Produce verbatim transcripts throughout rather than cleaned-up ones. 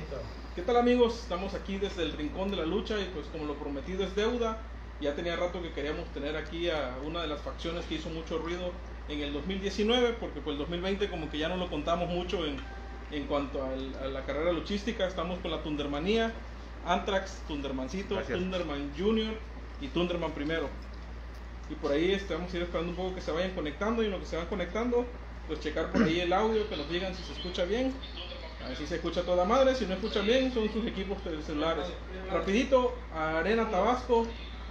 Listo. ¿Qué tal, amigos? Estamos aquí desde el Rincón de la Lucha y pues como lo prometido es deuda, ya tenía rato que queríamos tener aquí a una de las facciones que hizo mucho ruido en el dos mil diecinueve, porque pues el dos mil veinte como que ya no lo contamos mucho en, en cuanto al, a la carrera luchística. Estamos con la Tundermanía, Anthrax, Tundermancito, Gracias. Tunderman Junior y Tunderman primero. Y por ahí este, vamos a ir esperando un poco que se vayan conectando, y en lo que se van conectando, pues checar por ahí el audio, que nos digan si se escucha bien. A ver si se escucha toda madre. Si no escuchan bien, son sus equipos celulares. Rapidito, Arena Tabasco,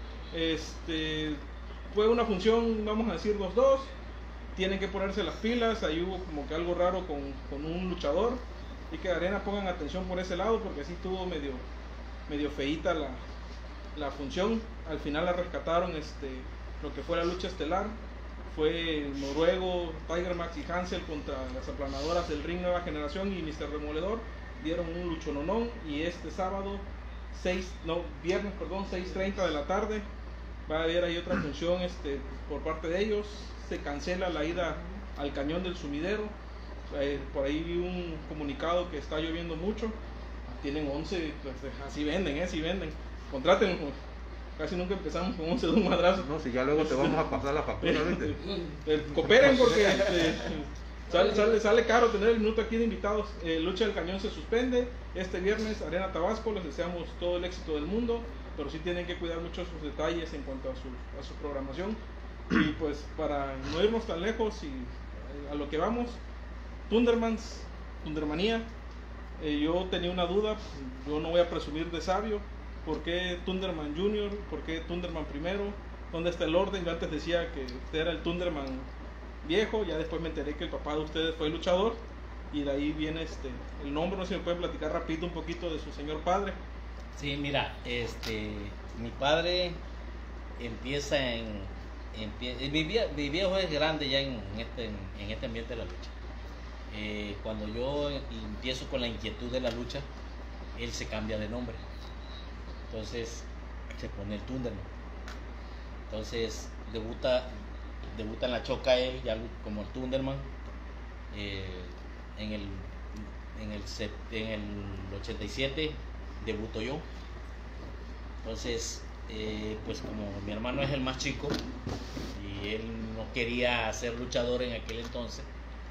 este, fue una función, vamos a decir, dos dos. Tienen que ponerse las pilas. Ahí hubo como que algo raro con, con un luchador. Y que Arena pongan atención por ese lado, porque así tuvo medio, medio feíta la, la función. Al final la rescataron este, lo que fue la lucha estelar. Fue Noruego, Tiger Max y Hansel contra las aplanadoras del Ring Nueva Generación y mister Demoledor. Dieron un luchononón. Y este sábado, seis, no, viernes, perdón, seis treinta de la tarde, va a haber ahí otra función este, por parte de ellos. Se cancela la ida al Cañón del Sumidero. Eh, por ahí vi un comunicado que está lloviendo mucho. Tienen once, pues, así venden, eh, así venden. Contraten. Casi nunca empezamos con once de un madrazo. No, si ya luego te vamos a pasar la factura, ¿viste? Eh, cooperen porque este, sale, sale, sale caro tener el minuto aquí de invitados. Eh, Lucha del Cañón se suspende este viernes, Arena Tabasco. Les deseamos todo el éxito del mundo, pero sí tienen que cuidar mucho sus detalles en cuanto a su, a su programación. Y pues para no irnos tan lejos y eh, a lo que vamos, Tundermans, Tundermanía. Eh, yo tenía una duda, yo no voy a presumir de sabio. ¿Por qué Tunderman Junior? ¿Por qué Tunderman primero? ¿Dónde está el orden? Yo antes decía que usted era el Tunderman viejo, ya después me enteré que el papá de ustedes fue luchador, y de ahí viene este el nombre. No sé si me pueden platicar rapidito un poquito de su señor padre. Sí, mira, este, mi padre empieza en, empie, mi, vie, mi viejo es grande ya en este, en, en este ambiente de la lucha. Eh, cuando yo empiezo con la inquietud de la lucha, él se cambia de nombre. Entonces se pone el Tunderman. Entonces debuta, debuta en la Choca él ya como el Tunderman. Eh, en, el, en, el, en el ochenta y siete debuto yo. Entonces, eh, pues como mi hermano es el más chico y él no quería ser luchador en aquel entonces,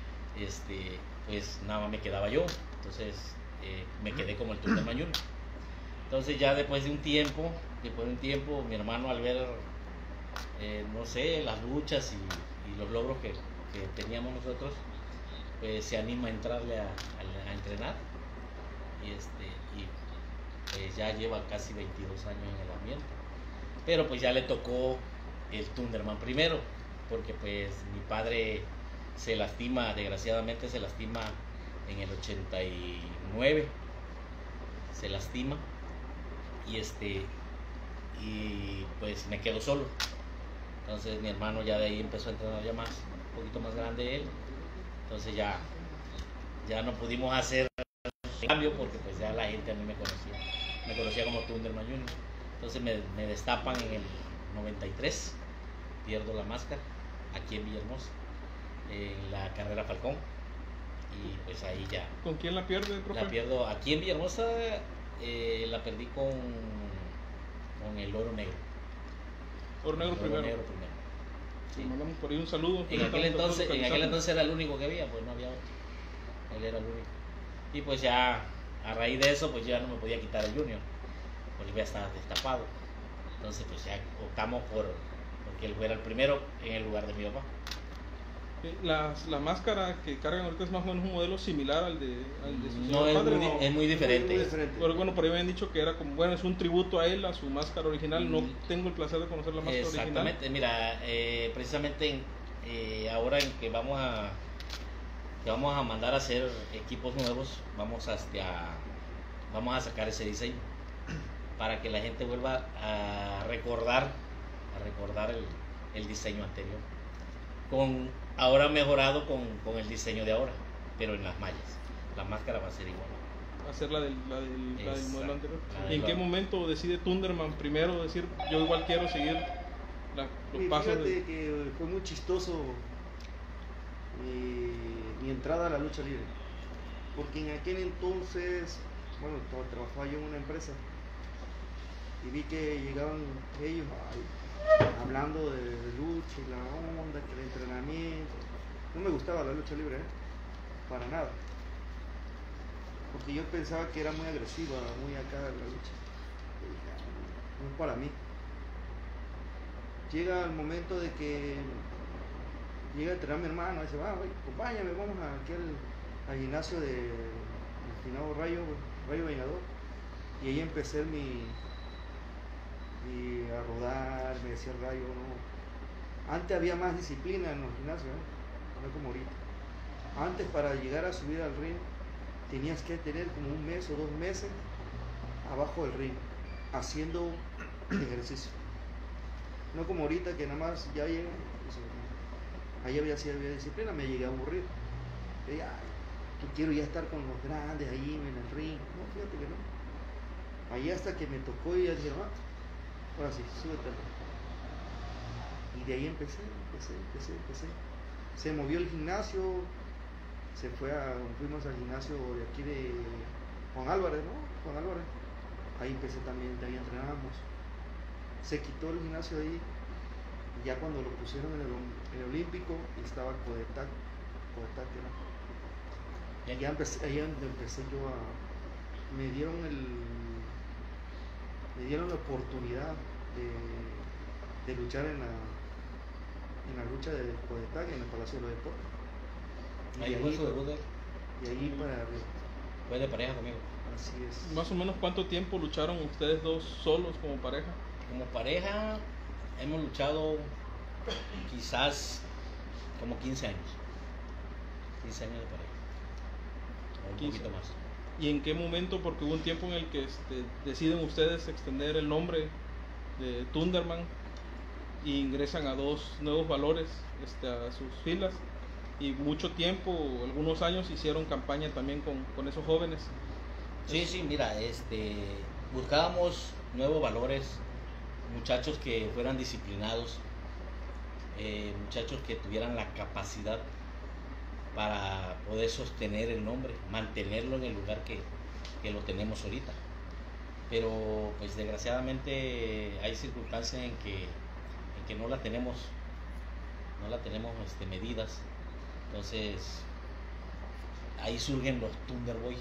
este, pues nada más me quedaba yo. Entonces eh, me quedé como el Tunderman Junior. Entonces ya después de un tiempo, después de un tiempo, mi hermano al ver, eh, no sé, las luchas y, y los logros que, que teníamos nosotros, pues se anima a entrarle a, a, a entrenar. Y, este, y pues ya lleva casi veintidós años en el ambiente. Pero pues ya le tocó el Tunderman primero, porque pues mi padre se lastima, desgraciadamente se lastima en el ochenta y nueve, se lastima. Y este y pues me quedo solo. Entonces mi hermano ya de ahí empezó a entrenar ya más, un poquito más grande él. Entonces ya ya no pudimos hacer el cambio porque pues ya la gente a mí me conocía. Me conocía como Tunderman Junior. Entonces me, me destapan en el noventa y tres, pierdo la máscara aquí en Villahermosa, en la carrera Falcón. Y pues ahí ya. ¿Con quién la pierde, profe? La pierdo aquí en Villahermosa. Eh, la perdí con, con el Oro Negro. Oro Negro el primero. Oro Negro primero. Sí. Le mandamos por ahí un saludo. En aquel, entonces, en aquel entonces era el único que había, pues no había otro. Él era el único. Y pues ya, a raíz de eso, pues ya no me podía quitar el Junior, porque ya estaba destapado. Entonces pues ya optamos por, porque él fuera el primero en el lugar de mi papá. La, la máscara que cargan ahorita es más o menos un modelo similar al de, al de su señor No, es padre, muy, ¿no? es muy diferente. Muy diferente. Pero bueno, por ahí me han dicho que era como, bueno, es un tributo a él, a su máscara original. No Mm. tengo el placer de conocer la máscara Exactamente, original. mira, eh, precisamente en, eh, ahora en que vamos a que vamos a mandar a hacer equipos nuevos, vamos a, este, a vamos a sacar ese diseño para que la gente vuelva a recordar a recordar el, el diseño anterior, con ahora mejorado con, con el diseño de ahora, pero en las mallas. La máscara va a ser igual. Hacer la del, la del, la del modelo anterior. La ¿Y en del- qué momento decide Tunderman primero decir, yo igual quiero seguir la, los Y pasos fíjate de... que fue muy chistoso eh, mi entrada a la lucha libre, porque en aquel entonces bueno, to- trabajaba yo en una empresa y vi que llegaban ellos ay, hablando de, de lucha y la onda, que el entrenamiento. No me gustaba la lucha libre, ¿eh? Para nada. Porque yo pensaba que era muy agresiva, muy acá la lucha. Y dije, "Ah, no es para mí". Llega el momento de que llega a entrenar mi hermano y dice, va, oye, acompáñame, vamos a aquel al gimnasio de del finado Rayo, Rayo Vengador. Y ahí empecé mi, mi a rodar, me decía el Rayo, no. Antes había más disciplina en los gimnasios, ¿eh? No como ahorita. Antes, para llegar a subir al ring tenías que tener como un mes o dos meses abajo del ring haciendo ejercicio. No como ahorita que nada más ya llega. Ahí había, sí había disciplina, me llegué a aburrir. Yo ya, yo quiero ya estar con los grandes ahí en el ring. No, fíjate que no. Ahí hasta que me tocó y ya dije, ah, ahora sí, súbete. Y de ahí empecé, empecé, empecé, empecé. Se movió el gimnasio, se fue a, fuimos al gimnasio de aquí de Juan Álvarez, ¿no? Juan Álvarez. Ahí empecé también, de ahí entrenábamos. Se quitó el gimnasio de ahí. Y ya cuando lo pusieron en el, en el Olímpico, estaba Codetac, Codetac era. Y ya empecé, ahí empecé yo a, me dieron el, me dieron la oportunidad de, de luchar en la, en la lucha de Codetac en el Palacio de los Deportes. Y Ahí de fue ahí, su debut de él. y ahí para arriba. Fue de pareja conmigo. Así es. Más o menos, ¿cuánto tiempo lucharon ustedes dos solos como pareja? Como pareja hemos luchado quizás como quince años. quince años de pareja. O un quince. poquito más. ¿Y en qué momento? Porque hubo un tiempo en el que este, deciden ustedes extender el nombre de Thunderman y ingresan a dos nuevos valores este, a sus filas. Y mucho tiempo, algunos años, hicieron campaña también con, con esos jóvenes. Sí, sí, mira, este, buscábamos nuevos valores, muchachos que fueran disciplinados, eh, muchachos que tuvieran la capacidad para poder sostener el nombre, mantenerlo en el lugar que, que lo tenemos ahorita. Pero pues desgraciadamente hay circunstancias en que, en que no la tenemos, no la tenemos este, medidas. Entonces ahí surgen los Thunder Boys,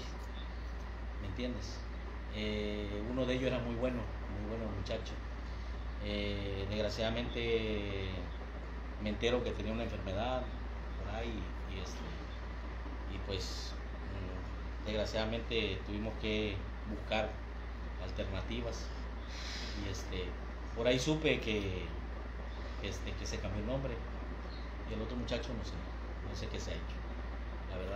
¿me entiendes? Eh, uno de ellos era muy bueno, muy bueno muchacho. Eh, desgraciadamente me entero que tenía una enfermedad por ahí y, este, y pues mm, desgraciadamente tuvimos que buscar alternativas y este, por ahí supe que, este, que se cambió el nombre y el otro muchacho no sé, no sé qué se ha hecho, la verdad.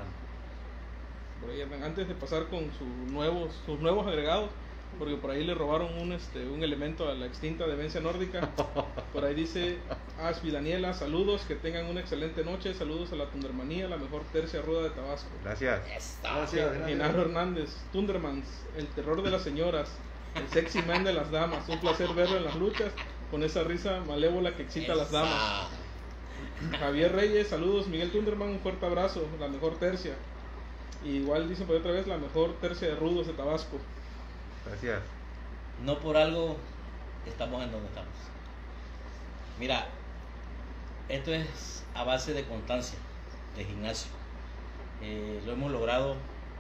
Por ahí andan. Antes de pasar con sus nuevos, sus nuevos agregados, porque por ahí le robaron un, este, un elemento a la extinta Demencia Nórdica. Por ahí dice Asby Daniela, saludos, que tengan una excelente noche, saludos a la Thundermanía, la mejor tercia ruda de Tabasco. Gracias. Gracias, gracias. Genaro Hernández, Thundermans, el terror de las señoras, el sexy man de las damas, un placer verlo en las luchas, con esa risa malévola que excita a las damas. Javier Reyes, saludos, Miguel Thunderman, un fuerte abrazo, la mejor tercia. Y igual dicen por otra vez, la mejor tercia de rudos de Tabasco. Gracias. No por algo estamos en donde estamos. Mira, esto es a base de constancia, de gimnasio. Eh, lo hemos logrado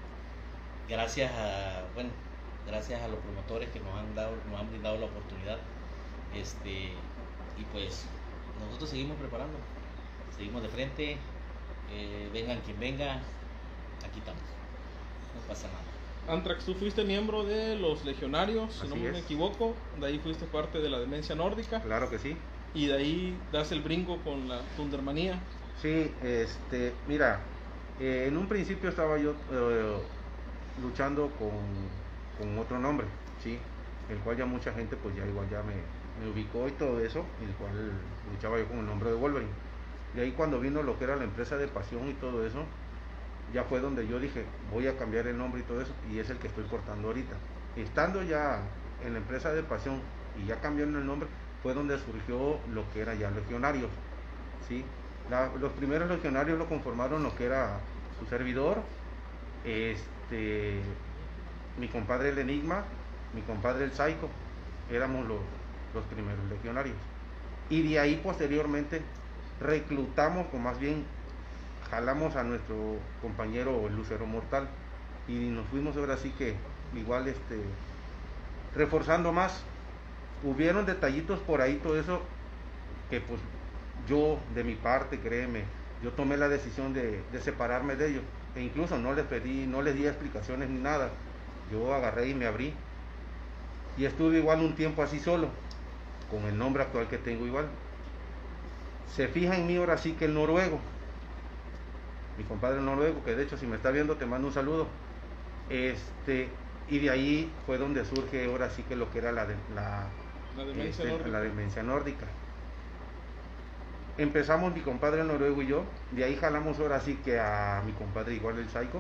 gracias a, bueno, gracias a los promotores que nos han dado, nos han brindado la oportunidad. Este, y pues nosotros seguimos preparando, seguimos de frente, eh, vengan quien venga, aquí estamos, no pasa nada. Antrax, tú fuiste miembro de los Legionarios, si Así no me es. equivoco, de ahí fuiste parte de la Demencia Nórdica, Claro que sí. y de ahí das el brinco con la Thundermanía. Sí, este, mira, eh, en un principio estaba yo eh, luchando con, con otro nombre, sí, el cual ya mucha gente pues ya igual ya me, me ubicó y todo eso, el cual luchaba yo con el nombre de Wolverine. De ahí cuando vino lo que era la empresa de Pasión y todo eso, ya fue donde yo dije, voy a cambiar el nombre y todo eso, y es el que estoy portando ahorita. Estando ya en la empresa de Pasión y ya cambiando el nombre, fue donde surgió lo que era ya Legionarios, ¿sí? La, los primeros Legionarios lo conformaron lo que era su servidor, este, mi compadre el Enigma, mi compadre el Psycho, éramos los, los primeros legionarios. Y de ahí posteriormente reclutamos, o más bien jalamos a nuestro compañero el Lucero Mortal, y nos fuimos ahora sí que igual este reforzando más. Hubieron detallitos por ahí, todo eso que pues yo de mi parte, créeme, yo tomé la decisión de, de separarme de ellos, e incluso no les pedí, no les di explicaciones ni nada. Yo agarré y me abrí, y estuve igual un tiempo así solo, con el nombre actual que tengo igual. Se fija en mí ahora sí que el noruego, mi compadre el noruego, que de hecho si me está viendo te mando un saludo. Este, y de ahí fue donde surge ahora sí que lo que era la, de, la, la, demencia este, nórdica. la demencia nórdica. Empezamos mi compadre el noruego y yo, de ahí jalamos ahora sí que a mi compadre igual el Psycho,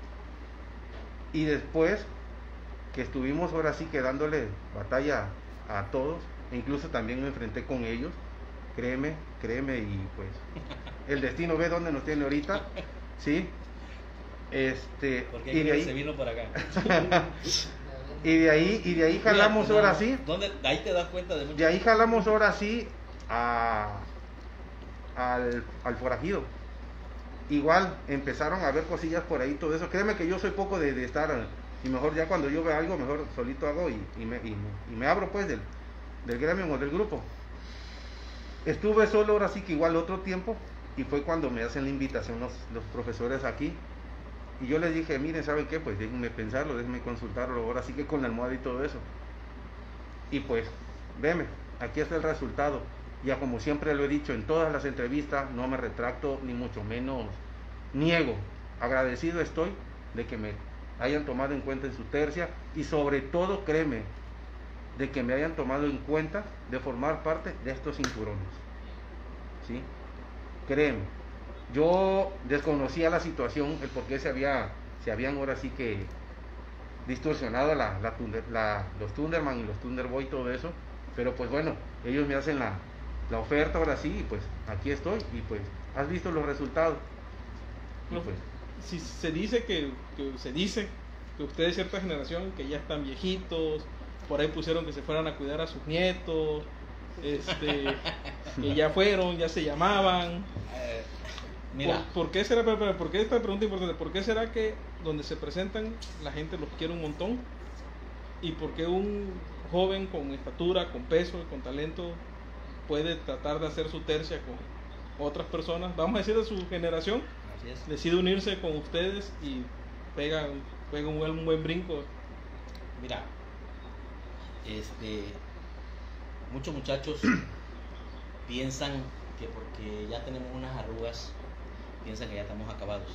y después que estuvimos ahora sí que dándole batalla a todos, e incluso también me enfrenté con ellos, créeme, créeme, y pues el destino ve dónde nos tiene ahorita, ¿sí? Este, Porque y de ahí se vino para acá. y de ahí y de ahí jalamos Mira, ahora no, sí. ¿dónde? Ahí te das cuenta de mucho. De ahí jalamos ahora sí a al, al forajido. Igual empezaron a ver cosillas por ahí, todo eso. Créeme que yo soy poco de, de estar, y mejor ya cuando yo veo algo, mejor solito hago y, y, me, y, me, y me abro pues del, del gremio o del grupo. Estuve solo ahora sí que igual otro tiempo, y fue cuando me hacen la invitación los, los profesores aquí. Y yo les dije, miren, ¿saben qué? Pues déjenme pensarlo, déjenme consultarlo, ahora sí que con la almohada y todo eso. Y pues, veme, aquí está el resultado. Ya como siempre lo he dicho en todas las entrevistas, no me retracto, ni mucho menos niego. Agradecido estoy de que me hayan tomado en cuenta en su tercia, y sobre todo, créeme, de que me hayan tomado en cuenta de formar parte de estos cinturones. ¿Sí? Créeme. Yo desconocía la situación, el por qué se había, se habían ahora sí que distorsionado la, la, la, los Thunderman y los Thunderboy y todo eso, pero pues bueno, ellos me hacen la, la oferta ahora sí, y pues aquí estoy, y pues has visto los resultados. Y No, pues, si se dice que, que se dice que ustedes, cierta generación, que ya están viejitos, por ahí pusieron que se fueran a cuidar a sus nietos, este, que ya fueron, ya se llamaban. Eh, mira, ¿Por, por qué será, pero, pero, por qué esta pregunta importante? ¿Por qué será que donde se presentan la gente los quiere un montón? ¿Y por qué un joven con estatura, con peso, con talento puede tratar de hacer su tercia con otras personas, vamos a decir de su generación, así es. decide unirse con ustedes y pega, pega un, buen, un buen brinco? Mira, este, muchos muchachos piensan que porque ya tenemos unas arrugas, piensan que ya estamos acabados.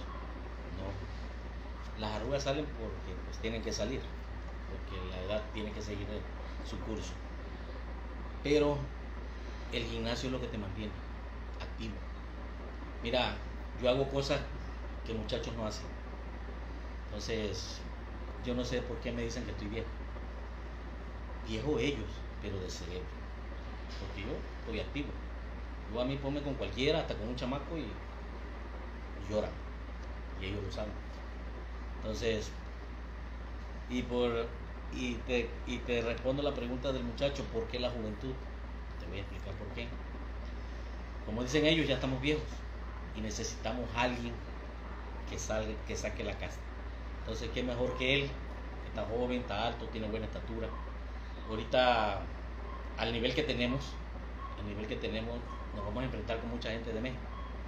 No, las arrugas salen porque pues tienen que salir, porque la edad tiene que seguir el- su curso. Pero el gimnasio es lo que te mantiene activo. Mira, yo hago cosas que muchachos no hacen. Entonces, yo no sé por qué me dicen que estoy viejo. Viejo ellos, pero de cerebro. Porque yo estoy activo. Yo a mí ponme con cualquiera, hasta con un chamaco, y, y lloran. Y ellos lo saben. Entonces, y por y te, y te respondo la pregunta del muchacho, ¿por qué la juventud? Te voy a explicar por qué. Como dicen ellos, ya estamos viejos y necesitamos a alguien que salga, que saque la casta. Entonces, ¿qué mejor que él? Está joven, está alto, tiene buena estatura. Ahorita, al nivel que tenemos, al nivel que tenemos, nos vamos a enfrentar con mucha gente de México.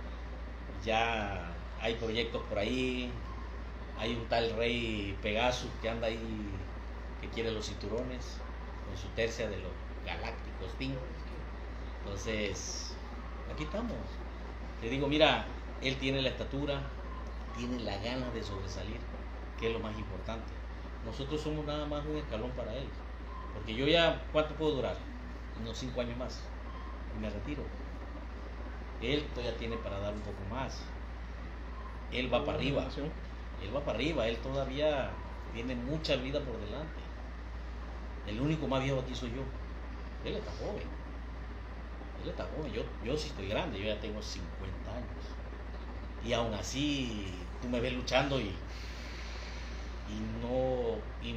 Ya hay proyectos por ahí, hay un tal Rey Pegasus que anda ahí, que quiere los cinturones, con su tercia de los galácticos Pink. Entonces, aquí estamos. Te digo, mira, él tiene la estatura, tiene la ganas de sobresalir, que es lo más importante. Nosotros somos nada más un escalón para él. Porque yo ya, ¿cuánto puedo durar? Unos cinco años más. Y me retiro. Él todavía tiene para dar un poco más. Él va para arriba. Él va para arriba. Él todavía tiene mucha vida por delante. El único más viejo aquí soy yo. Él está joven. Él está joven. Yo, yo sí estoy grande. Yo ya tengo cincuenta años. Y aún así, tú me ves luchando y, y, no, y no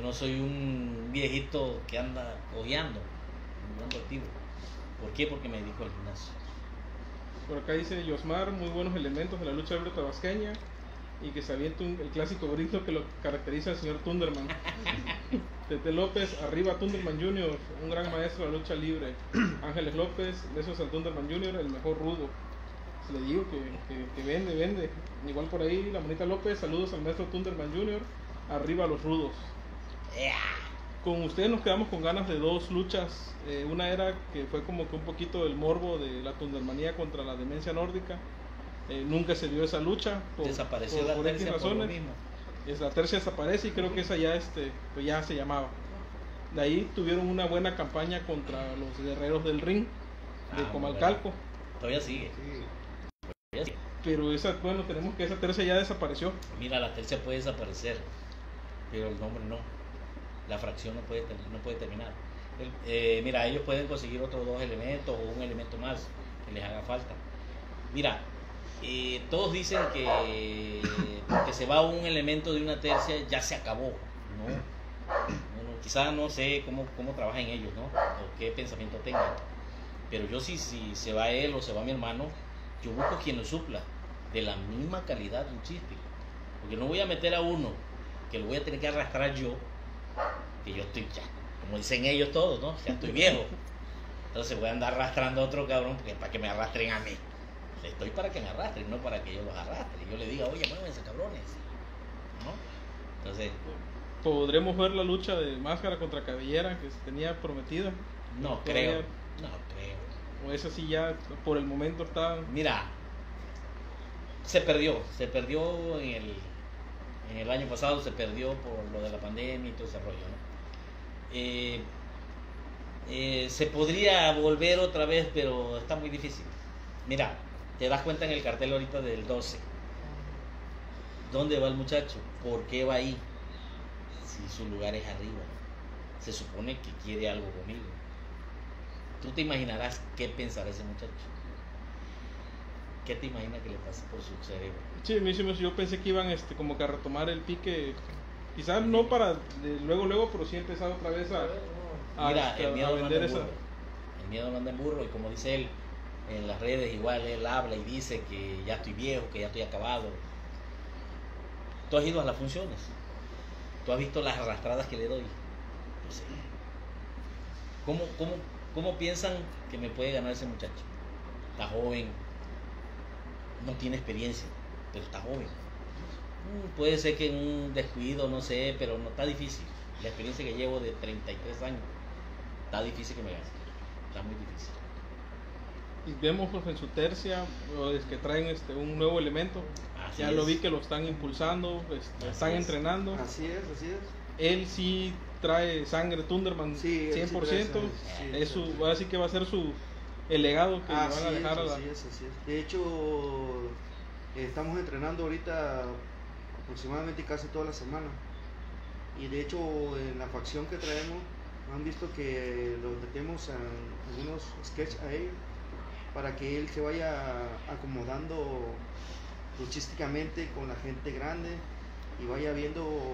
no soy un viejito que anda cojeando, ando activo. ¿Por qué? Porque me dedico al gimnasio. Por acá dice Yosmar, muy buenos elementos de la lucha libre tabasqueña y que se avienta un- el clásico grito que lo caracteriza al señor Thunderman. Tete López, arriba Thunderman junior, un gran maestro de la lucha libre. Ángeles López, besos al Thunderman junior, el mejor rudo. Le digo que, que, que vende, vende. Igual por ahí la Monita López, saludos al maestro Thunderman junior, arriba los rudos. ¡Ea! Con ustedes nos quedamos con ganas de dos luchas. Eh, una era que fue como que un poquito el morbo de la Thundermanía contra la demencia nórdica. Eh, nunca se dio esa lucha por, Desapareció por, la por X tercia por lo razones. mismo. Es, la tercia desaparece y creo que esa ya, este, pues ya se llamaba. De ahí tuvieron una buena campaña contra los guerreros del ring de Ah, Comalcalco. Todavía sigue. Sí. todavía sigue. Pero esa, bueno, tenemos que esa tercia ya desapareció. Mira, la tercia puede desaparecer, pero el nombre no. La fracción no puede, ter- no puede terminar. El- eh, mira, ellos pueden conseguir otros dos elementos o un elemento más que les haga falta. Mira, eh, todos dicen que porque se va un elemento de una tercia ya se acabó, ¿no? Bueno, quizás no sé cómo, cómo trabajan ellos, ¿no? O qué pensamiento tengan. Pero yo sí, si se va él o se va mi hermano, yo busco quien lo supla de la misma calidad luchística. Porque no voy a meter a uno que lo voy a tener que arrastrar yo, que yo estoy ya, como dicen ellos todos, ¿no? Ya estoy viejo. Entonces voy a andar arrastrando a otro cabrón porque para que me arrastren a mí. Estoy para que me arrastren, no para que yo los arrastre. Yo le diga, oye, muévense cabrones, ¿no? Entonces, Podremos ver la lucha de Máscara contra Cabellera que se tenía prometida. no Todavía- creo, no creo. O esa sí ya por el momento está. Mira, se perdió, se perdió en el, en el año pasado, se perdió por lo de la pandemia y todo ese rollo, ¿no? Eh, eh, se podría volver otra vez, pero está muy difícil. Mira, te das cuenta en el cartel ahorita del doce. ¿Dónde va el muchacho? ¿Por qué va ahí? Si su lugar es arriba. Se supone que quiere algo conmigo. Tú te imaginarás qué pensará ese muchacho. ¿Qué te imaginas que le pasa por su cerebro? Sí, a mí sí me- yo pensé que iban este, como que a retomar el pique. Quizás no para de luego, luego, pero sí empezar otra vez a, a, Mira, este, el a miedo no anda vender en esa. burro. El miedo no anda en burro. Y como dice él, en las redes igual él habla y dice que ya estoy viejo, que ya estoy acabado. Tú has ido a las funciones. Tú has visto las arrastradas que le doy. Pues, ¿cómo, cómo, ¿Cómo piensan que me puede ganar ese muchacho? Está joven, no tiene experiencia, pero está joven. Mm, Puede ser que en un descuido, no sé, pero no está difícil. La experiencia que llevo de treinta y tres años, está difícil que me gane. Está muy difícil. Y vemos pues, en su tercia o es que traen este un nuevo elemento. Así Ya es. lo vi que lo están impulsando, este, Así están es. entrenando. Así es, así es. Él sí trae sangre Thunderman Sí, él sí cien por ciento. trae sangre, sí, es su, trae. así que va a ser su el legado que le Así van a es, dejar a la. así es, así es. De hecho, eh, estamos entrenando ahorita aproximadamente casi toda la semana. Y de hecho, en la facción que traemos, han visto que lo metemos en algunos sketches a él para que él se vaya acomodando luchísticamente con la gente grande y vaya viendo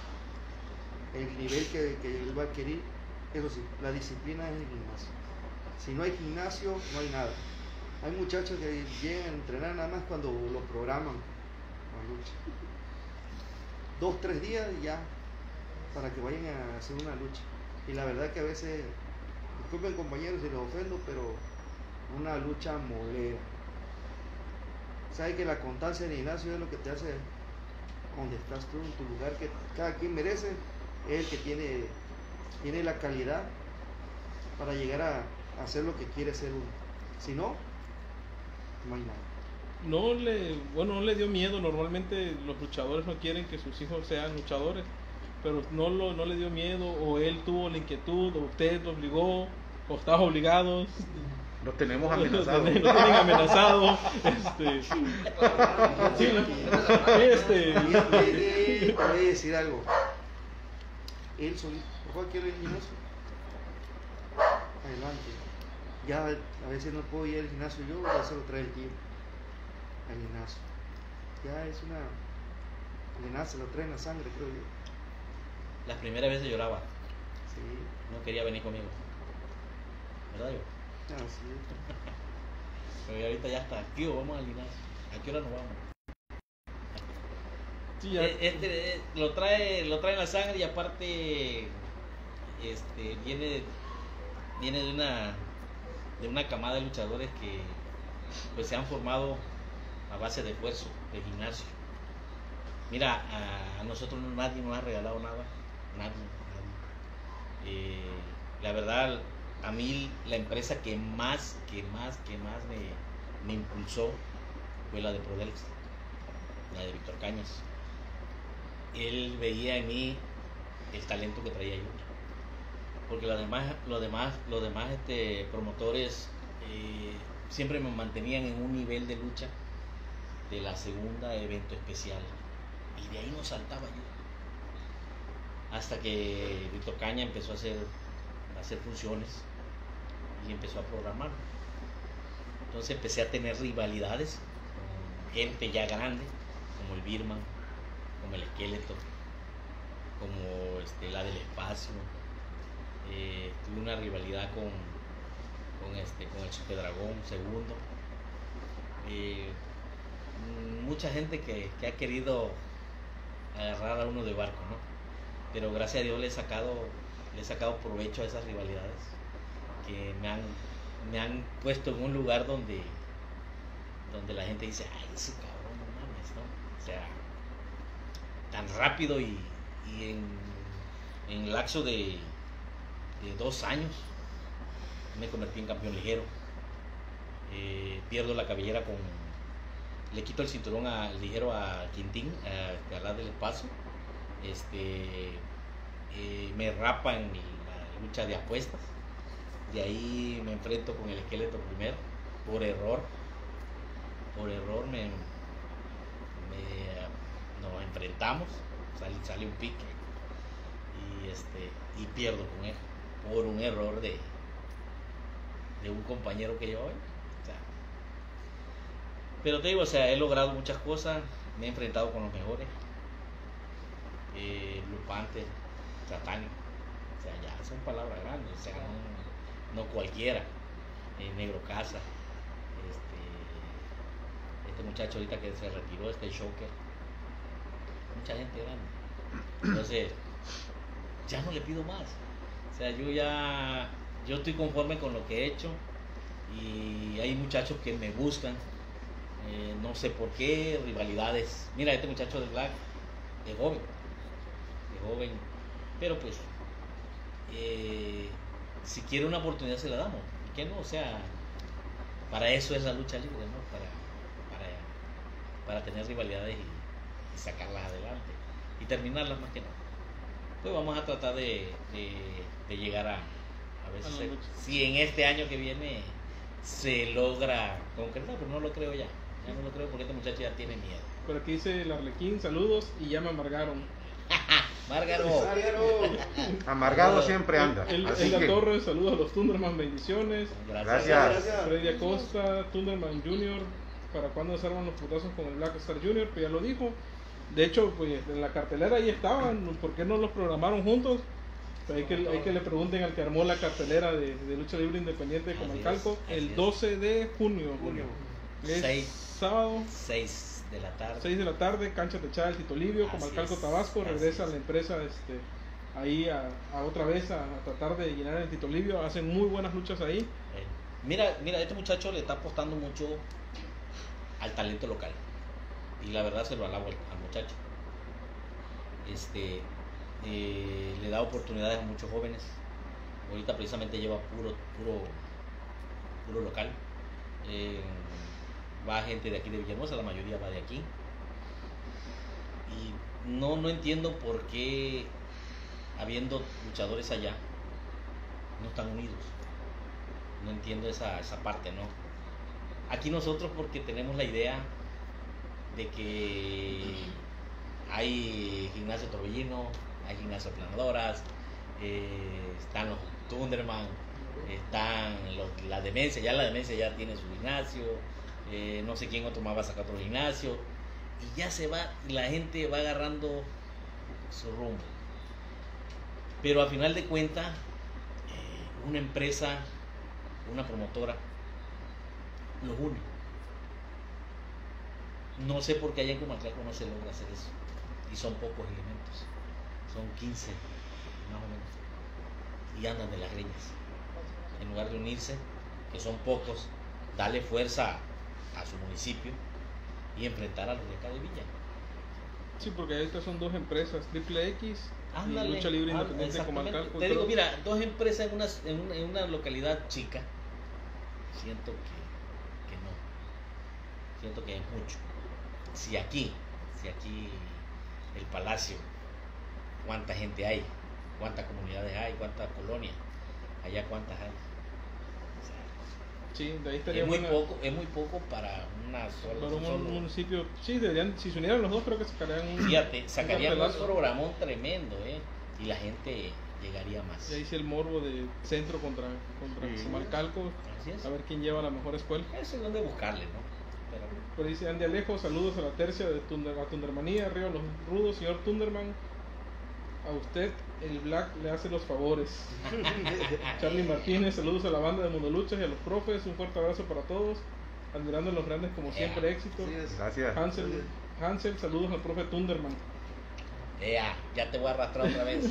el nivel que, que él va a adquirir. Eso sí, la disciplina es el gimnasio. Si no hay gimnasio, no hay nada. Hay muchachos que llegan a entrenar nada más cuando lo programan la lucha. Dos, tres días y ya, para que vayan a hacer una lucha. Y la verdad que a veces, disculpen compañeros si los ofendo, pero una lucha molera. Sabes que la constancia del gimnasio es lo que te hace donde estás tú, en tu lugar, que cada quien merece, es el que tiene, tiene la calidad para llegar a, a hacer lo que quiere ser uno. Si no, no hay nada. No le, bueno, no le dio miedo. Normalmente los luchadores no quieren que sus hijos sean luchadores, pero no lo, no le dio miedo, o él tuvo la inquietud, o usted lo obligó, o estaban obligados. Lo tenemos Lo amenazado. tienen, lo tienen amenazado. Este, sí, este, Y, y- y te voy a decir algo. Él solito, ¿por cuál quiere el gimnasio? Adelante. Ya a veces no puedo ir al gimnasio yo, ya se lo trae el tío. Al gimnasio. Ya es una. Le nace, lo trae en la sangre, creo yo. las primeras veces lloraba, Sí. no quería venir conmigo, ¿verdad yo? Así es. Pero ahorita ya está, tío, vamos al gimnasio, ¿a qué hora nos vamos? Sí, ya. Eh, Este, eh, lo trae, lo trae en la sangre y aparte, este, viene, viene de una, de una camada de luchadores que, pues, se han formado a base de esfuerzo, de gimnasio. Mira, a, a nosotros nadie nos ha regalado nada, nadie, nadie. Eh, la verdad, a mí la empresa que más, que más, que más me, me impulsó fue la de Prodelx, la de Víctor Cañas. Él veía en mí el talento que traía yo, porque los demás, los demás, los demás este, promotores eh, siempre me mantenían en un nivel de lucha de la segunda evento especial, y de ahí no saltaba yo, hasta que Víctor Caña empezó a hacer, a hacer funciones y empezó a programar. Entonces empecé a tener rivalidades con gente ya grande, como el Birman, como el Esqueleto, como este, la del Espacio. Eh, tuve una rivalidad con, con, este, con el Super Dragón segundo. Eh, mucha gente que, que ha querido agarrar a uno de barco, ¿no? Pero gracias a Dios le he sacado, le he sacado provecho a esas rivalidades que me han, me han puesto en un lugar donde, donde la gente dice, ay, ese cabrón, no mames, ¿no? O sea, tan rápido y, y en, en lapso de, de dos años me convertí en campeón ligero. Eh, pierdo la cabellera con, le quito el cinturón a, ligero a Quintín, a, a la del Espacio. Este, eh, me rapa en la lucha de apuestas. De ahí me enfrento con el Esqueleto primero, por error. Por error me, me nos enfrentamos, sale, sale un pique y este y pierdo con él por un error de, de un compañero que yo, o sea, pero te digo, o sea, he logrado muchas cosas, me he enfrentado con los mejores, eh, Blue Panther, Satánico, o sea, ya son palabras grandes, o sea, no, no cualquiera, eh, Negro Casa, este, este muchacho ahorita que se retiró, este Shocker, mucha gente grande. Entonces, ya no le pido más. O sea, yo ya, yo estoy conforme con lo que he hecho y hay muchachos que me buscan, eh, no sé por qué, rivalidades. Mira, este muchacho de Black, de joven, de joven, pero pues, eh, si quiere una oportunidad se la damos. ¿Por qué no? O sea, para eso es la lucha libre, ¿no? Para, para, para tener rivalidades y, y sacarlas adelante y terminarlas más que nada. Pues vamos a tratar de, de, de llegar a, a ver si, se, si en este año que viene se logra concretar, pero no lo creo ya. Ya no lo creo porque este muchacho ya tiene miedo. Por aquí dice el Arlequín, saludos y ya me amargaron. Márgaro. Amargado siempre anda. El, así el, el que, Torres, saludos a los Thunderman, bendiciones. Gracias. Gracias. Freddy Acosta, Thunderman junior, ¿para cuándo se arman los putazos con el Black Star junior? Pues ya lo dijo. De hecho, pues en la cartelera ahí estaban, ¿por qué no los programaron juntos? Pues hay, que, hay que le pregunten al que armó la cartelera de, de lucha libre independiente de Comalcalco el doce de junio. Junio. Es Seis. sábado, seis de la tarde. seis de la tarde, cancha techada del Tito Livio, Así Comalcalco, es, Tabasco. así Regresa es. la empresa este, ahí a, a otra vez a, a tratar de llenar el Tito Livio. Hacen muy buenas luchas ahí. Eh, Mira, mira, este muchacho le está apostando mucho al talento local. Y la verdad se lo alabo al, al muchacho. Este, eh, le da oportunidades a muchos jóvenes. Ahorita precisamente lleva puro, puro, puro local. Eh, va gente de aquí de Villahermosa, la mayoría va de aquí. Y no, no entiendo por qué, habiendo luchadores allá, no están unidos. No entiendo esa, esa parte, ¿no? Aquí nosotros porque tenemos la idea de que hay gimnasio Torbellino, hay gimnasio Planadoras, eh, están los Thunderman, están los, la demencia, ya la demencia ya tiene su gimnasio, eh, no sé quién otro más va a sacar otro gimnasio, y ya se va, y la gente va agarrando su rumbo. Pero a final de cuentas, eh, una empresa, una promotora, los une. No sé por qué allá en Comalcalco no se logra hacer eso. Y son pocos elementos. Son quince, más o menos. Y andan de las greñas. En lugar de unirse, que son pocos, darle fuerza a su municipio y enfrentar a los de acá de Villa. Sí, porque ahorita son dos empresas, Triple X Ándale, y Lucha Libre ah, Independiente de exactamente. Comalcalco. Te digo, Creo- mira, dos empresas en una, en una, en una localidad chica, siento que, que no. Siento que es mucho. Si aquí, si aquí el Palacio, cuánta gente hay, cuántas comunidades hay, cuántas colonias, allá cuántas hay. O sea, Sí, de ahí estaría es muy buena- poco, es muy poco para una sola. para un solo- municipio. Sí, deberían, si se unieran los dos, creo que sacarían un. Fíjate, sacarían un cartelazo. programón tremendo, ¿eh? Y la gente llegaría más. Y ahí sí el morbo de centro contra, contra Sí. Comalcalco. Así es. A ver quién lleva la mejor escuela. Eso es donde buscarle, ¿no? Pero, Por ahí dice Andy Alejo, saludos a la tercia de Tunder, a Tundermanía, arriba los rudos, señor Tunderman. A usted el Black le hace los favores. Charlie Martínez, saludos a la banda de Mundo Luchas y a los profes, un fuerte abrazo para todos. Admirando a los grandes como siempre, éxito. Así es. Gracias. Hansel, Hansel, saludos al profe Tunderman. ya, ya te voy a arrastrar otra vez.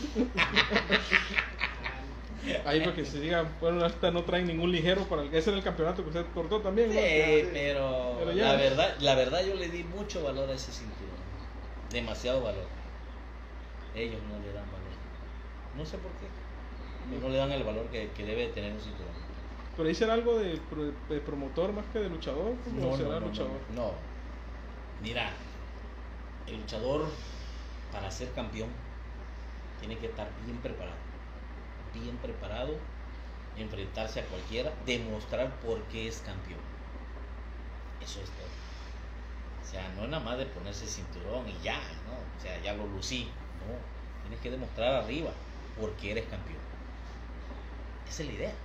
Ahí para que se diga, bueno, hasta no traen ningún ligero para el, ese era el campeonato que usted cortó también, ¿no? Sí, pero, Pero ya. la verdad, la verdad yo le di mucho valor a ese cinturón. Demasiado valor. Ellos no le dan valor. No sé por qué. Pero no le dan el valor que, que debe tener un cinturón. Pero ahí será algo de, pro- de promotor más que de luchador, ¿o No, será no, no, luchador? no, no. Mira, el luchador para ser campeón tiene que estar bien preparado. Bien preparado, enfrentarse a cualquiera, demostrar por qué es campeón. Eso es todo. O sea, no es nada más de ponerse el cinturón y ya, ¿no? O sea, ya lo lucí. No, tienes que demostrar arriba por qué eres campeón. Esa es la idea.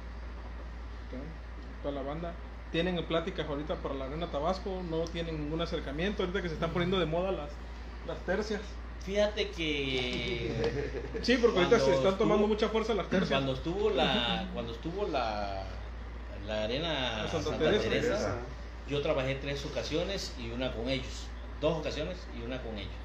Ok. Toda la banda. ¿Tienen pláticas ahorita para la Arena Tabasco? ¿No tienen ningún acercamiento? Ahorita que se están poniendo de moda las, las tercias. Fíjate que Sí, porque ahorita Cuando se están tomando estuvo- mucha fuerza las tercias. cuando estuvo la cuando estuvo la la arena La Santa Santa, Teresa. Teresa, Teresa. yo trabajé tres ocasiones y una con ellos, dos ocasiones y una con ellos.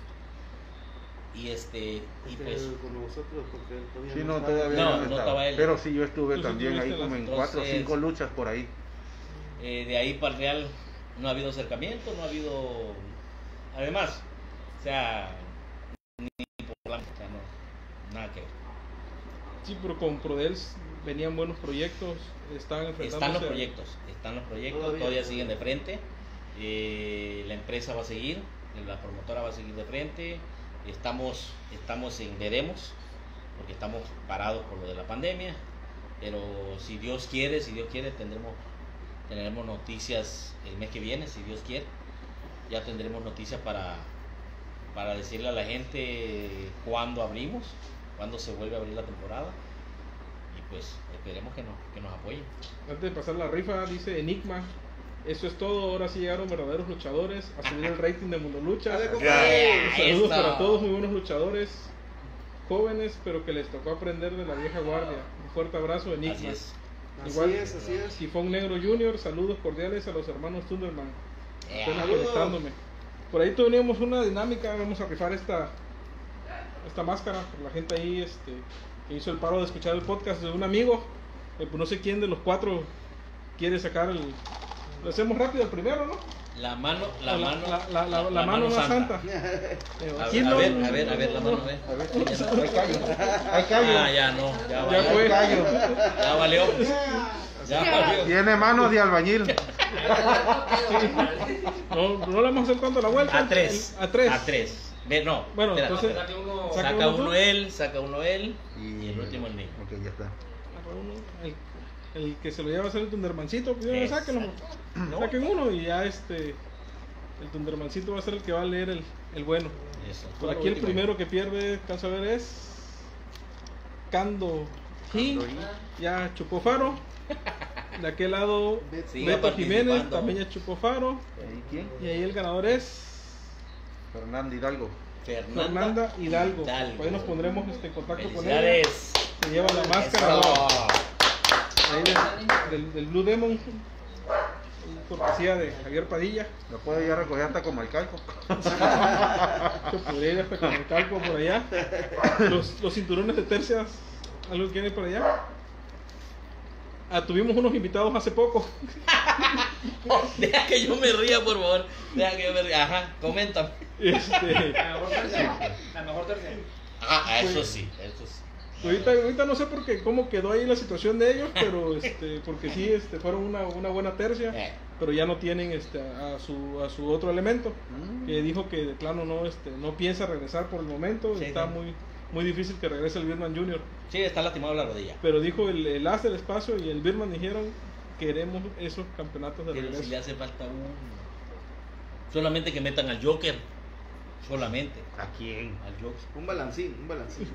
Y este y Este, pues con nosotros, porque todavía Sí, no, estaba. todavía No, no, no estaba. estaba él. Pero sí, yo estuve Tú sí también ahí tuviste como las- en cuatro o entonces- cinco luchas por ahí. eh, de ahí para el Real no ha habido acercamiento, no ha habido además, o sea, ni por la, o sea, no, nada que ver. Sí, pero con Prodels venían buenos proyectos, estaban enfrentándose. Están los a- proyectos, están los proyectos, Todavía, todavía, todavía. siguen de frente. Eh, la empresa va a seguir, la promotora va a seguir de frente. Estamos, estamos en veremos, porque estamos parados por lo de la pandemia. Pero si Dios quiere, si Dios quiere, tendremos, tendremos noticias el mes que viene, si Dios quiere. Ya tendremos noticias para, para decirle a la gente cuándo abrimos, cuándo se vuelve a abrir la temporada. Y pues esperemos que nos, que nos apoyen. Antes de pasar la rifa, dice Enigma. Eso es todo, ahora sí llegaron verdaderos luchadores a subir el rating de Mundo Lucha. Dale, compa. Yeah, Saludos eso. para todos, muy buenos luchadores, jóvenes, pero que les tocó aprender de la vieja guardia. Un fuerte abrazo, Enigma. Así es. Así Igual- es, así es. Tifón Negro Junior, saludos cordiales a los hermanos Thunderman. Yeah. Apenas Saludos. conectándome. Por ahí teníamos una dinámica, vamos a rifar esta esta máscara por la gente ahí este que hizo el paro de escuchar el podcast de un amigo. Eh, pues no sé quién de los cuatro quiere sacar el. Lo hacemos rápido el primero, ¿no? La mano, la, O mano, la, la, la, la mano más santa. Eh, A, ¿quién ver, a no? ver, a ver, a ver, la mano, a ver. A ver, hay callo. Hay callo. Ah, ya no, ya Ya valió. fue. Hay callo. Ya valió. Ya valió. Tiene manos de albañil. No, no le vamos a hacer tanto la vuelta. A tres. El- a tres. A tres. Ve, no. Bueno, espérate. entonces. Saca, saca uno uno tú. él, saca uno él y el último el mío. Ok, ya está. Agarra uno, El, el que se lo lleva a hacer el Tundermancito, pues ya Exacto. sáquenlo. No. Saquen uno y ya este. El Tundermancito va a ser el que va a leer el, el bueno. Eso. Por aquí el primero que pierde, alcanza a ver, es. Cando G. Ya chupó faro. De aquel lado, Siga Beto Jiménez participando. también ya chupó faro. ¿Y quién? Y ahí el ganador es. Fernando Hidalgo. Fernanda, Fernanda Hidalgo. Hidalgo. Ahí nos pondremos este, en contacto con ella. Felicidades. Se lleva la máscara Eso. ahí del, del, del Blue Demon, cortesía de Javier Padilla. Lo puede ir a recoger hasta como el calco. Se podría ir hasta con el calco por allá. Los, los cinturones de tercias, ¿algo que hay por allá? Ah, tuvimos unos invitados hace poco. Deja que yo me ría, por favor. Deja que yo me ría. Ajá, coméntame. Este, La mejor tercia. La mejor tercia. Ah, eso sí, eso sí. ahorita, ahorita no sé por qué, cómo quedó ahí la situación de ellos, pero este, porque sí, este, fueron una, una buena tercia, Eh. pero ya no tienen este, a, su, a su otro elemento, que dijo que de plano no, este, no piensa regresar por el momento, Sí, está sí. muy, muy difícil que regrese el Birman Junior, Sí, está lastimado la rodilla. pero dijo el, el as del espacio y el Birman dijeron, queremos esos campeonatos de Pero si regreso. le hace falta uno. Solamente que metan al Joker. Solamente. ¿A quién? Al Joker. Un balancín, un balancín.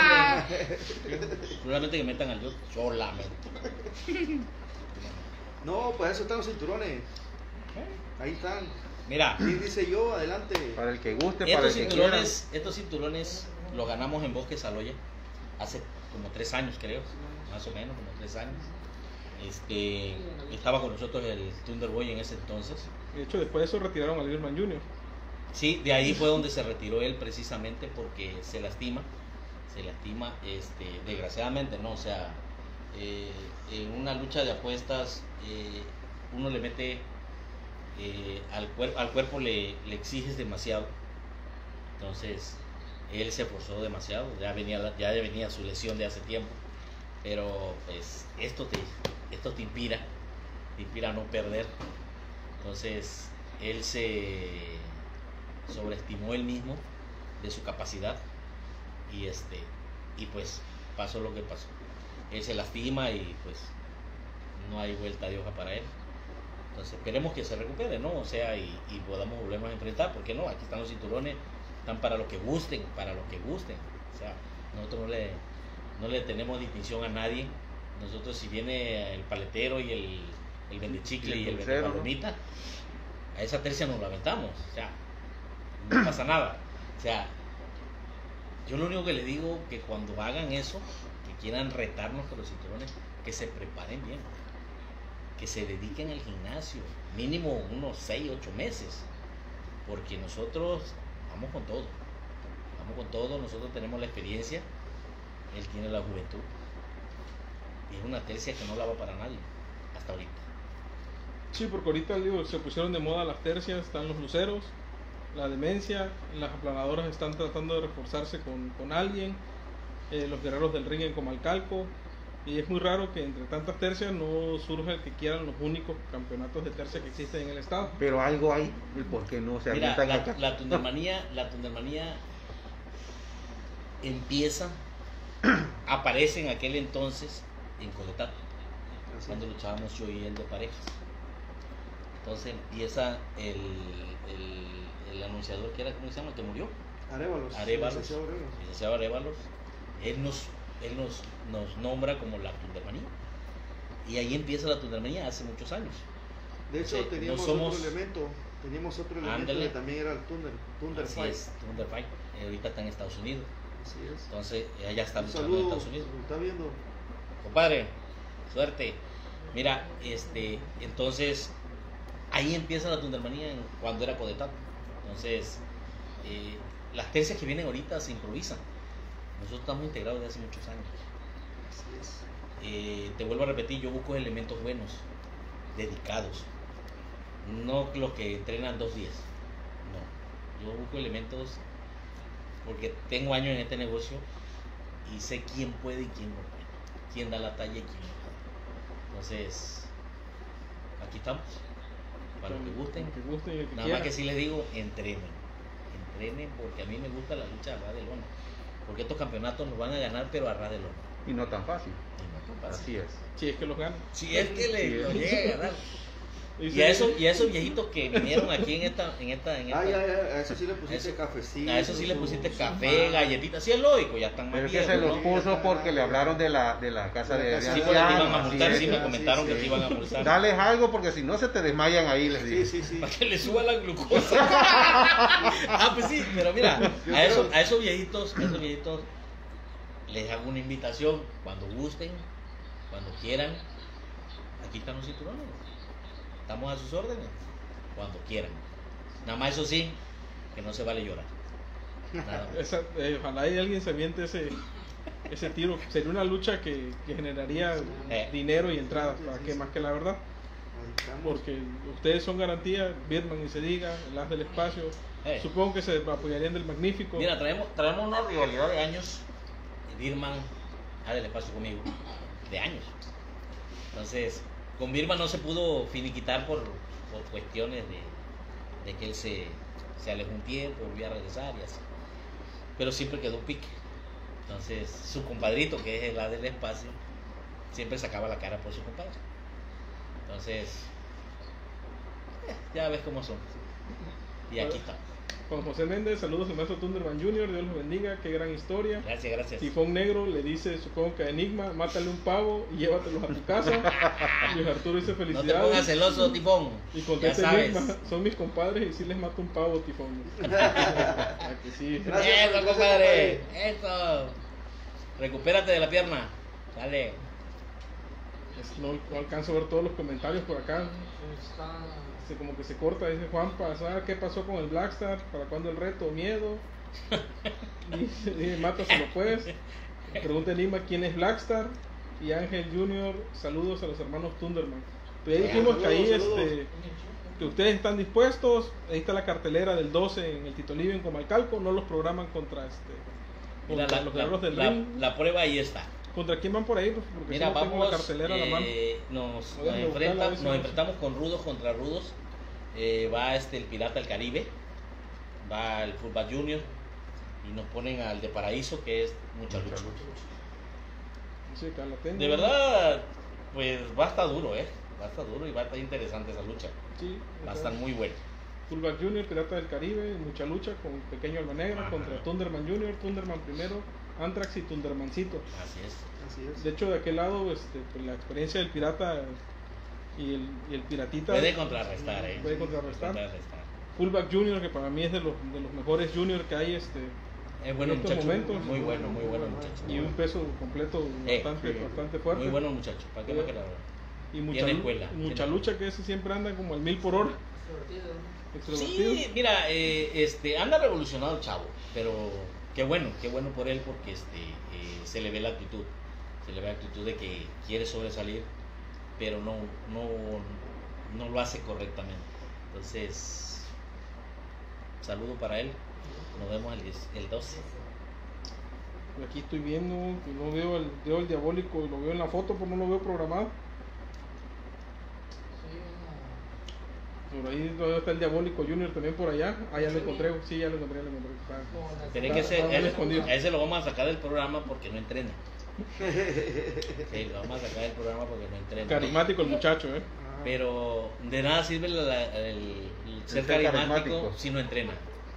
Solamente que metan al Joker. Solamente. No, pues eso están los cinturones. Ahí están. Mira, Sí, dice yo, adelante. Para el que guste, para el estos que quiera. cinturones, estos cinturones los ganamos en Bosque Saloya hace como tres años, creo. Más o menos, como tres años. Este, estaba con nosotros el Thunder Boy en ese entonces. De hecho, después de eso retiraron al Birman Junior. Sí, de ahí fue donde se retiró él precisamente porque se lastima, se lastima, este, desgraciadamente, ¿no? O sea, eh, en una lucha de apuestas eh, uno le mete, eh, al, cuer- al cuerpo le, le exiges demasiado, entonces él se esforzó demasiado, ya venía, la- ya venía su lesión de hace tiempo, pero pues esto te, esto te inspira, te inspira a no perder, entonces él se sobreestimó él mismo de su capacidad y este y pues pasó lo que pasó, él se lastima y pues no hay vuelta de hoja para él, entonces esperemos que se recupere, ¿no? O sea, y, y podamos volvernos a enfrentar, porque no, aquí están los cinturones, están para los que gusten, para los que gusten, o sea, nosotros no le, no le tenemos distinción a nadie, nosotros si viene el paletero y el, el vendechicle Y el y el dulcero, ¿no? vendepalomita, a esa tercia nos la aventamos, o sea, no pasa nada, o sea, yo lo único que le digo que cuando hagan eso, que quieran retarnos con los cinturones, que se preparen bien, que se dediquen al gimnasio, mínimo unos seis, ocho meses, porque nosotros vamos con todo, vamos con todo, nosotros tenemos la experiencia, él tiene la juventud, y es una tercia que no la va para nadie, hasta ahorita. Sí, porque ahorita digo, se pusieron de moda las tercias, están los luceros, la demencia, las aplanadoras están tratando de reforzarse con, con alguien, eh, los guerreros del ring en Comalcalco, y es muy raro que entre tantas tercias no surja el que quieran los únicos campeonatos de tercia que existen en el estado. Pero algo hay, el por qué no se Mira, avientan la, acá. la tundermanía, la tundermanía empieza, aparece en aquel entonces en Coletá, Así. cuando luchábamos yo y él de parejas. Entonces empieza el, el, el anunciador que era, ¿cómo se llama? El que murió, Arévalos. Arévalos, licenciado Arévalos. el licenciado Arévalos. Él nos, él nos, nos nombra como la tundermanía. Y ahí empieza la tundermanía hace muchos años. De hecho, Sí, no teníamos somos- otro elemento. Teníamos otro elemento Ándale. que también era el Thunder, Thunder Así Fight. es, Thunder Fight. Eh, ahorita está en Estados Unidos. Así es. Entonces, ella está Un luchando en saludo, Estados Unidos. ¿lo está viendo? Compadre, suerte. Mira, este, entonces ahí empieza la tundermanía en- cuando era Codetato. Entonces, eh, las tercias que vienen ahorita se improvisan. Nosotros estamos integrados desde hace muchos años. Así es. Eh, te vuelvo a repetir, yo busco elementos buenos, dedicados. No los que entrenan dos días. No, yo busco elementos porque tengo años en este negocio y sé quién puede y quién no puede, quién da la talla y quién no. Entonces, aquí estamos, para los que gusten. Que gusten y el que Nada quiera. más que sí les digo, entrenen, entrenen porque a mí me gusta la lucha a ras de lona, porque estos campeonatos nos van a ganar pero a ras de lona. Y no tan fácil. Y no tan fácil. Así es. Si es que los ganan. Si es que le Sí, lo es. llega a ganar. Y a, eso, y a esos viejitos que vinieron aquí en esta... En esta, en esta Ah, ya, ya, a eso sí le pusiste eso- cafecito. a eso sí le su- pusiste su café, pan. galletitas. Sí, es lógico, ya están más Pero es que viejos, se los ¿no? puso porque le hablaron de la, de la casa de, de Sí, porque te iban a ancianos, multar, así sí es. me comentaron sí, que sí. te iban a multar. Dales algo porque si no se te desmayan ahí, les digo. Sí, sí, sí. Para que le suba la glucosa. Ah, pues sí, pero mira, a esos, a esos viejitos, a esos viejitos les hago una invitación cuando gusten, cuando quieran. Aquí están los cinturones. Estamos a sus órdenes, cuando quieran. Nada más eso sí, que no se vale llorar. Nada más. Esa- eh, ojalá hay alguien se aviente ese, ese tiro. Sería una lucha que, que generaría Eh. dinero y entradas, ¿para qué más que la verdad? Ahí estamos. Porque ustedes son garantía, Birdman ni se diga, el As del Espacio. Eh. Supongo que se apoyarían del Magnífico. Mira, traemos, traemos una rivalidad de años. Birman ha del espacio conmigo, de años. Entonces, con Birman no se pudo finiquitar por, por cuestiones de, de que él se, se alejó un tiempo, volvió a regresar y así. Pero siempre quedó un pique. Entonces, su compadrito, que es el A del espacio, siempre sacaba la cara por su compadre. Entonces, eh, ya ves cómo son. Y aquí estamos. Juan José Méndez, saludos al maestro Thunderman junior, Dios los bendiga, qué gran historia. Gracias, gracias. Tifón Negro le dice, supongo que a Enigma, mátale un pavo y llévatelos a tu casa. Luis Arturo dice No te felicidades. pongas celoso, Tifón. Y Ya contesta sabes. Enigma, son mis compadres y si les mato un pavo, Tifón. Ah, que sí. Gracias, Eso, gracias, compadre. Eso. Recupérate de la pierna. Dale. Es- No, no alcanzo a ver todos los comentarios por acá. Se, como que se corta, dice Juan Pazar, ¿qué pasó con el Blackstar? ¿Para cuándo el reto? ¿Miedo? Dice, dice, mátaselo pues. Pregunta Enigma quién es Blackstar. Y Ángel junior, saludos a los hermanos Thunderman. Pues ya dijimos que ahí Saludos, saludos. este, que ustedes están dispuestos. Ahí está la cartelera del doce en el Tito Livio en Comalcalco. No los programan contra este Mira, contra la, los la- guerreros del la- ring. la prueba ahí está. ¿Contra quién van por ahí? Pues, porque Mira, si no tengo vamos. la cartelera a la mano. eh, nos, A nos ver, me busca la enfrenta- vez, nos vamos. enfrentamos con rudos contra rudos. Eh, va este el Pirata del Caribe. Va el Fútbol Junior. Y nos ponen al de Paraíso, que es mucha lucha. Sí, acá la tengo. De verdad, pues va a estar duro, ¿eh? Va a estar duro y va a estar interesante esa lucha. Sí, Va a acá. estar muy bueno. Fullback Junior, Pirata del Caribe, mucha lucha con Pequeño Alma Negra contra Thunderman Junior, Thunderman primero, Anthrax y Thundermancito. Así es. Así es. De hecho, de aquel lado, este, pues, la experiencia del pirata y el, y el piratita Puede contrarrestar, ¿eh? Puede contrarrestar. contrarrestar. Fullback Junior, que para mí es de los, de los mejores Junior que hay, este, Es bueno en estos muchacho. momentos. Muy bueno, muy bueno muchacho. y un peso completo Eh, bastante, sí. bastante fuerte. Muy bueno muchacho. ¿Para qué más que la verdad? Y mucha, Tiene lu- escuela, mucha tiene- lucha que ese siempre anda como al mil por hora. Extrovertido. Sí, mira, eh, este, anda revolucionado el chavo, pero qué bueno, qué bueno por él porque este, eh, se le ve la actitud, se le ve la actitud de que quiere sobresalir, pero no, no, no lo hace correctamente. Entonces, saludo para él, nos vemos el, diez- el doce. Aquí estoy viendo, y no veo el, veo el diabólico, lo veo en la foto, pero no lo veo programado. Por ahí todavía está el diabólico Junior también por allá. Ah, ya lo encontré, sí, ya lo encontré, ya lo encontré. Está- Tiene está- que ser, está bien él- escondido. a ese lo vamos a sacar del programa porque no entrena. Sí, lo vamos a sacar del programa porque no entrena. Carismático el muchacho, eh. Ah, Pero de nada sirve la- la- el, el ser ser carismático, carismático. si no entrena.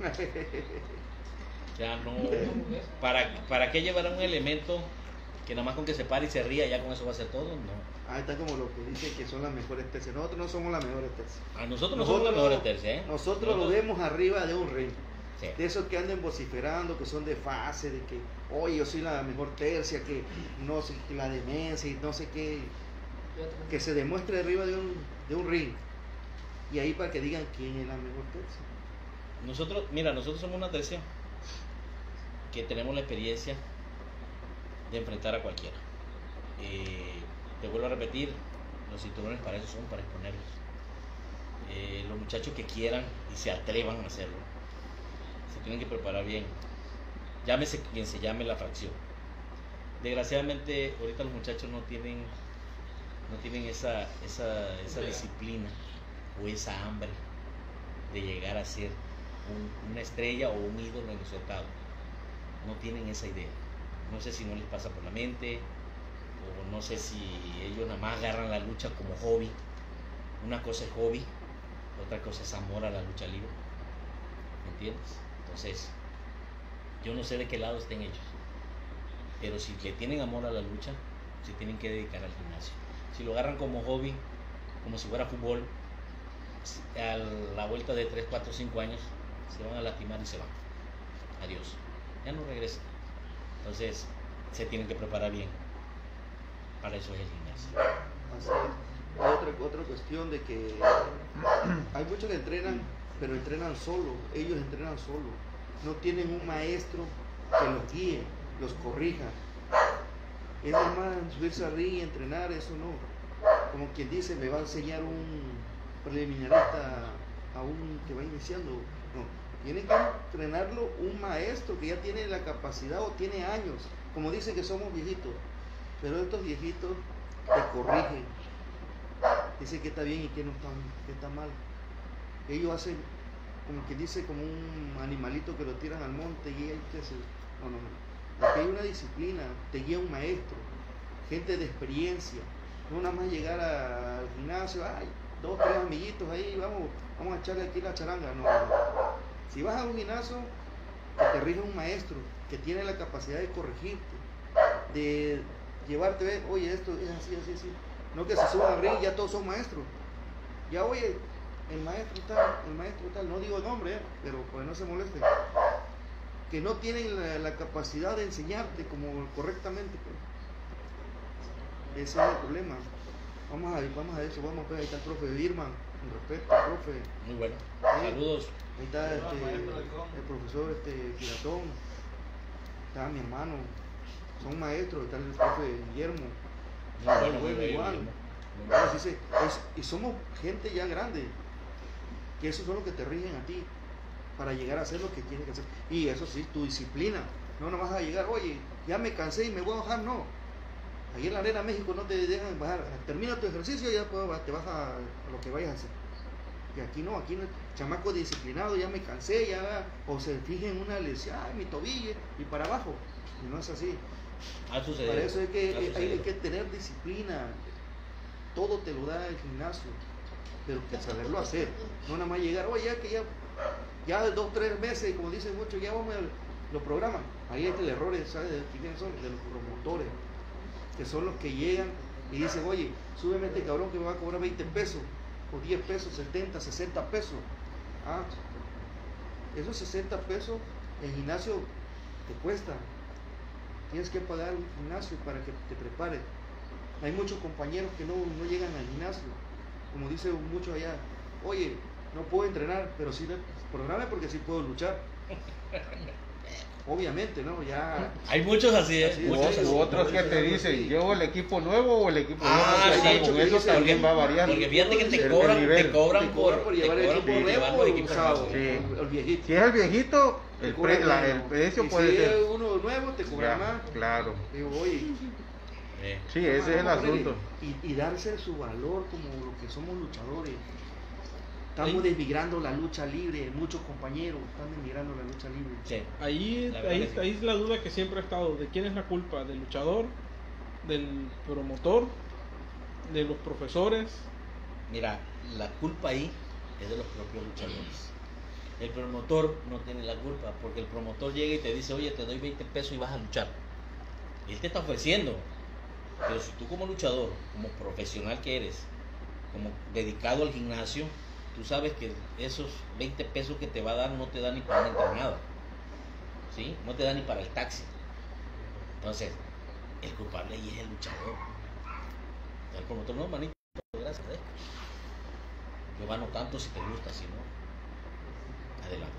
O sea, no. ¿Para, ¿Para qué llevar a un elemento que nada más con que se pare y se ría ya con eso va a ser todo? No. Ahí está como lo que dice que son las mejores tercias. Nosotros no somos las mejores tercias. A nosotros no somos las mejores tercias, ¿eh? Nosotros lo vemos arriba de un ring. Sí. De esos que andan vociferando, que son de fase, de que, oye, yo soy la mejor tercia, que no sé, que la demencia y no sé qué. Que se demuestre arriba de un, de un ring. Y ahí para que digan quién es la mejor tercia. Nosotros, mira, nosotros somos una tercia que tenemos la experiencia de enfrentar a cualquiera. Eh, te vuelvo a repetir, los cinturones para eso son, para exponerlos. Eh, los muchachos que quieran y se atrevan a hacerlo, se tienen que preparar bien. Llámese quien se llame la fracción. Desgraciadamente, ahorita los muchachos no tienen, no tienen esa, esa, esa disciplina o esa hambre de llegar a ser un- una estrella o un ídolo en su estado. No tienen esa idea. No sé si no les pasa por la mente, o no sé si ellos nada más agarran la lucha como hobby, Una cosa es hobby, otra cosa es amor a la lucha libre. ¿Me entiendes? Entonces, yo no sé de qué lado estén ellos. Pero si le tienen amor a la lucha, se tienen que dedicar al gimnasio. Si lo agarran como hobby, como si fuera fútbol, a la vuelta de tres, cuatro, cinco años, se van a lastimar y se van. Adiós. Ya no regresan. Entonces, se tienen que preparar bien. Para eso es el gimnasio. Así es. Otra, otra cuestión de que hay muchos que entrenan, pero entrenan solo, ellos entrenan solo, no tienen un maestro que los guíe, los corrija. Es normal subirse a ring y entrenar, eso no. Como quien dice, me va a enseñar un preliminarista a un que va iniciando. No, tiene que entrenarlo un maestro que ya tiene la capacidad o tiene años. Como dicen que somos viejitos, pero estos viejitos te corrigen. Dicen que está bien y que no está, que está mal. Ellos hacen, como quien dice, como un animalito que lo tiran al monte y hay que hacer. No, no, no. Aquí hay una disciplina, te guía un maestro, gente de experiencia. No nada más llegar a- al gimnasio, ay, dos, tres amiguitos ahí, vamos, vamos a echarle aquí la charanga. No, no. Si vas a un gimnasio, que te rige un maestro que tiene la capacidad de corregirte, de llevarte, ve, oye, esto es así, así, así. No que se suban al ring y ya todos son maestros. Ya, oye, el maestro tal, el maestro tal, no digo nombre, eh, pero pues no se moleste. Que no tienen la, la capacidad de enseñarte como correctamente. Pues. Ese es el problema. Vamos a, vamos a eso, vamos a ver, ahí está el profe Birman, con respeto, profe. Muy bueno. Sí. Saludos. Ahí está este, el profesor este, Piratón, está mi hermano, son maestros, está el profe Guillermo. Muy bueno, muy Bueno, bello, igual. Guillermo. Muy Ahora bueno. sí se- es- y somos gente ya grande, que esos son los que te rigen a ti para llegar a hacer lo que tienes que hacer. Y eso sí, tu disciplina. No, no vas a llegar, oye, ya me cansé y me voy a bajar, no. Ahí en la Arena México no te dejan bajar. Termina tu ejercicio y ya pues, te vas a, a lo que vayas a hacer. Y aquí no, aquí no, chamaco disciplinado, ya me cansé, ya, o se fija en una lesión, ay, mi tobillo, y para abajo. Y no es así. Ha sucedido. Para eso hay que, Ha hay, sucedido. hay que tener disciplina. Todo te lo da el gimnasio, pero que saberlo hacer. No nada más llegar, oye, ya que ya, ya de dos, tres meses, como dicen muchos, ya vamos a lo programan. Ahí es el error, ¿sabes de quiénes son? De los promotores, que son los que llegan y dicen, oye, súbeme este cabrón que me va a cobrar veinte pesos, o diez pesos, setenta, sesenta pesos. Ah, esos sesenta pesos, el gimnasio te cuesta. Tienes que pagar un gimnasio para que te prepares. Hay muchos compañeros que no, no llegan al gimnasio. Como dice mucho allá, oye, no puedo entrenar, pero sí programe porque sí puedo luchar. Obviamente, ¿no? Ya. Hay muchos así, ¿eh? Así es, U, Muchos sí, así. u otros que te Sí. dicen, ¿llevo el equipo nuevo o el equipo Ah, nuevo? sí, Con mucho que eso dicen, también va variando. Porque fíjate que te El- el cobran, te nivel. cobran Te por, cobran por te llevar el cobran equipo por nuevo llevarlo o de equipo usado, nuevo. Sí. el viejito. Si es el viejito, el, Te cobran pre- la- menos. el precio Y puede si ser. es uno nuevo, te cobran Ya, más. claro. Digo, oye, Eh, Sí, ese es el vamos a ponerle- asunto. Y, y darse su valor como lo que somos luchadores. Estamos Sí. desmigrando la lucha libre, muchos compañeros están desmigrando la lucha libre. sí. Ahí, La verdad ahí, que sí. ahí es la duda que siempre ha estado, de quién es la culpa, del luchador, del promotor, de los profesores. Mira, la culpa ahí es de los propios luchadores. El promotor no tiene la culpa, porque el promotor llega y te dice, oye, te doy veinte pesos y vas a luchar. Y él te está ofreciendo. Pero si tú como luchador, como profesional que eres, como dedicado al gimnasio, tú sabes que esos veinte pesos que te va a dar no te da ni para una internada. ¿Sí? No te da ni para el taxi. Entonces, el culpable ahí es el luchador. El promotor no, manito, gracias. ¿eh? Yo gano tanto si te gusta, si no, adelante.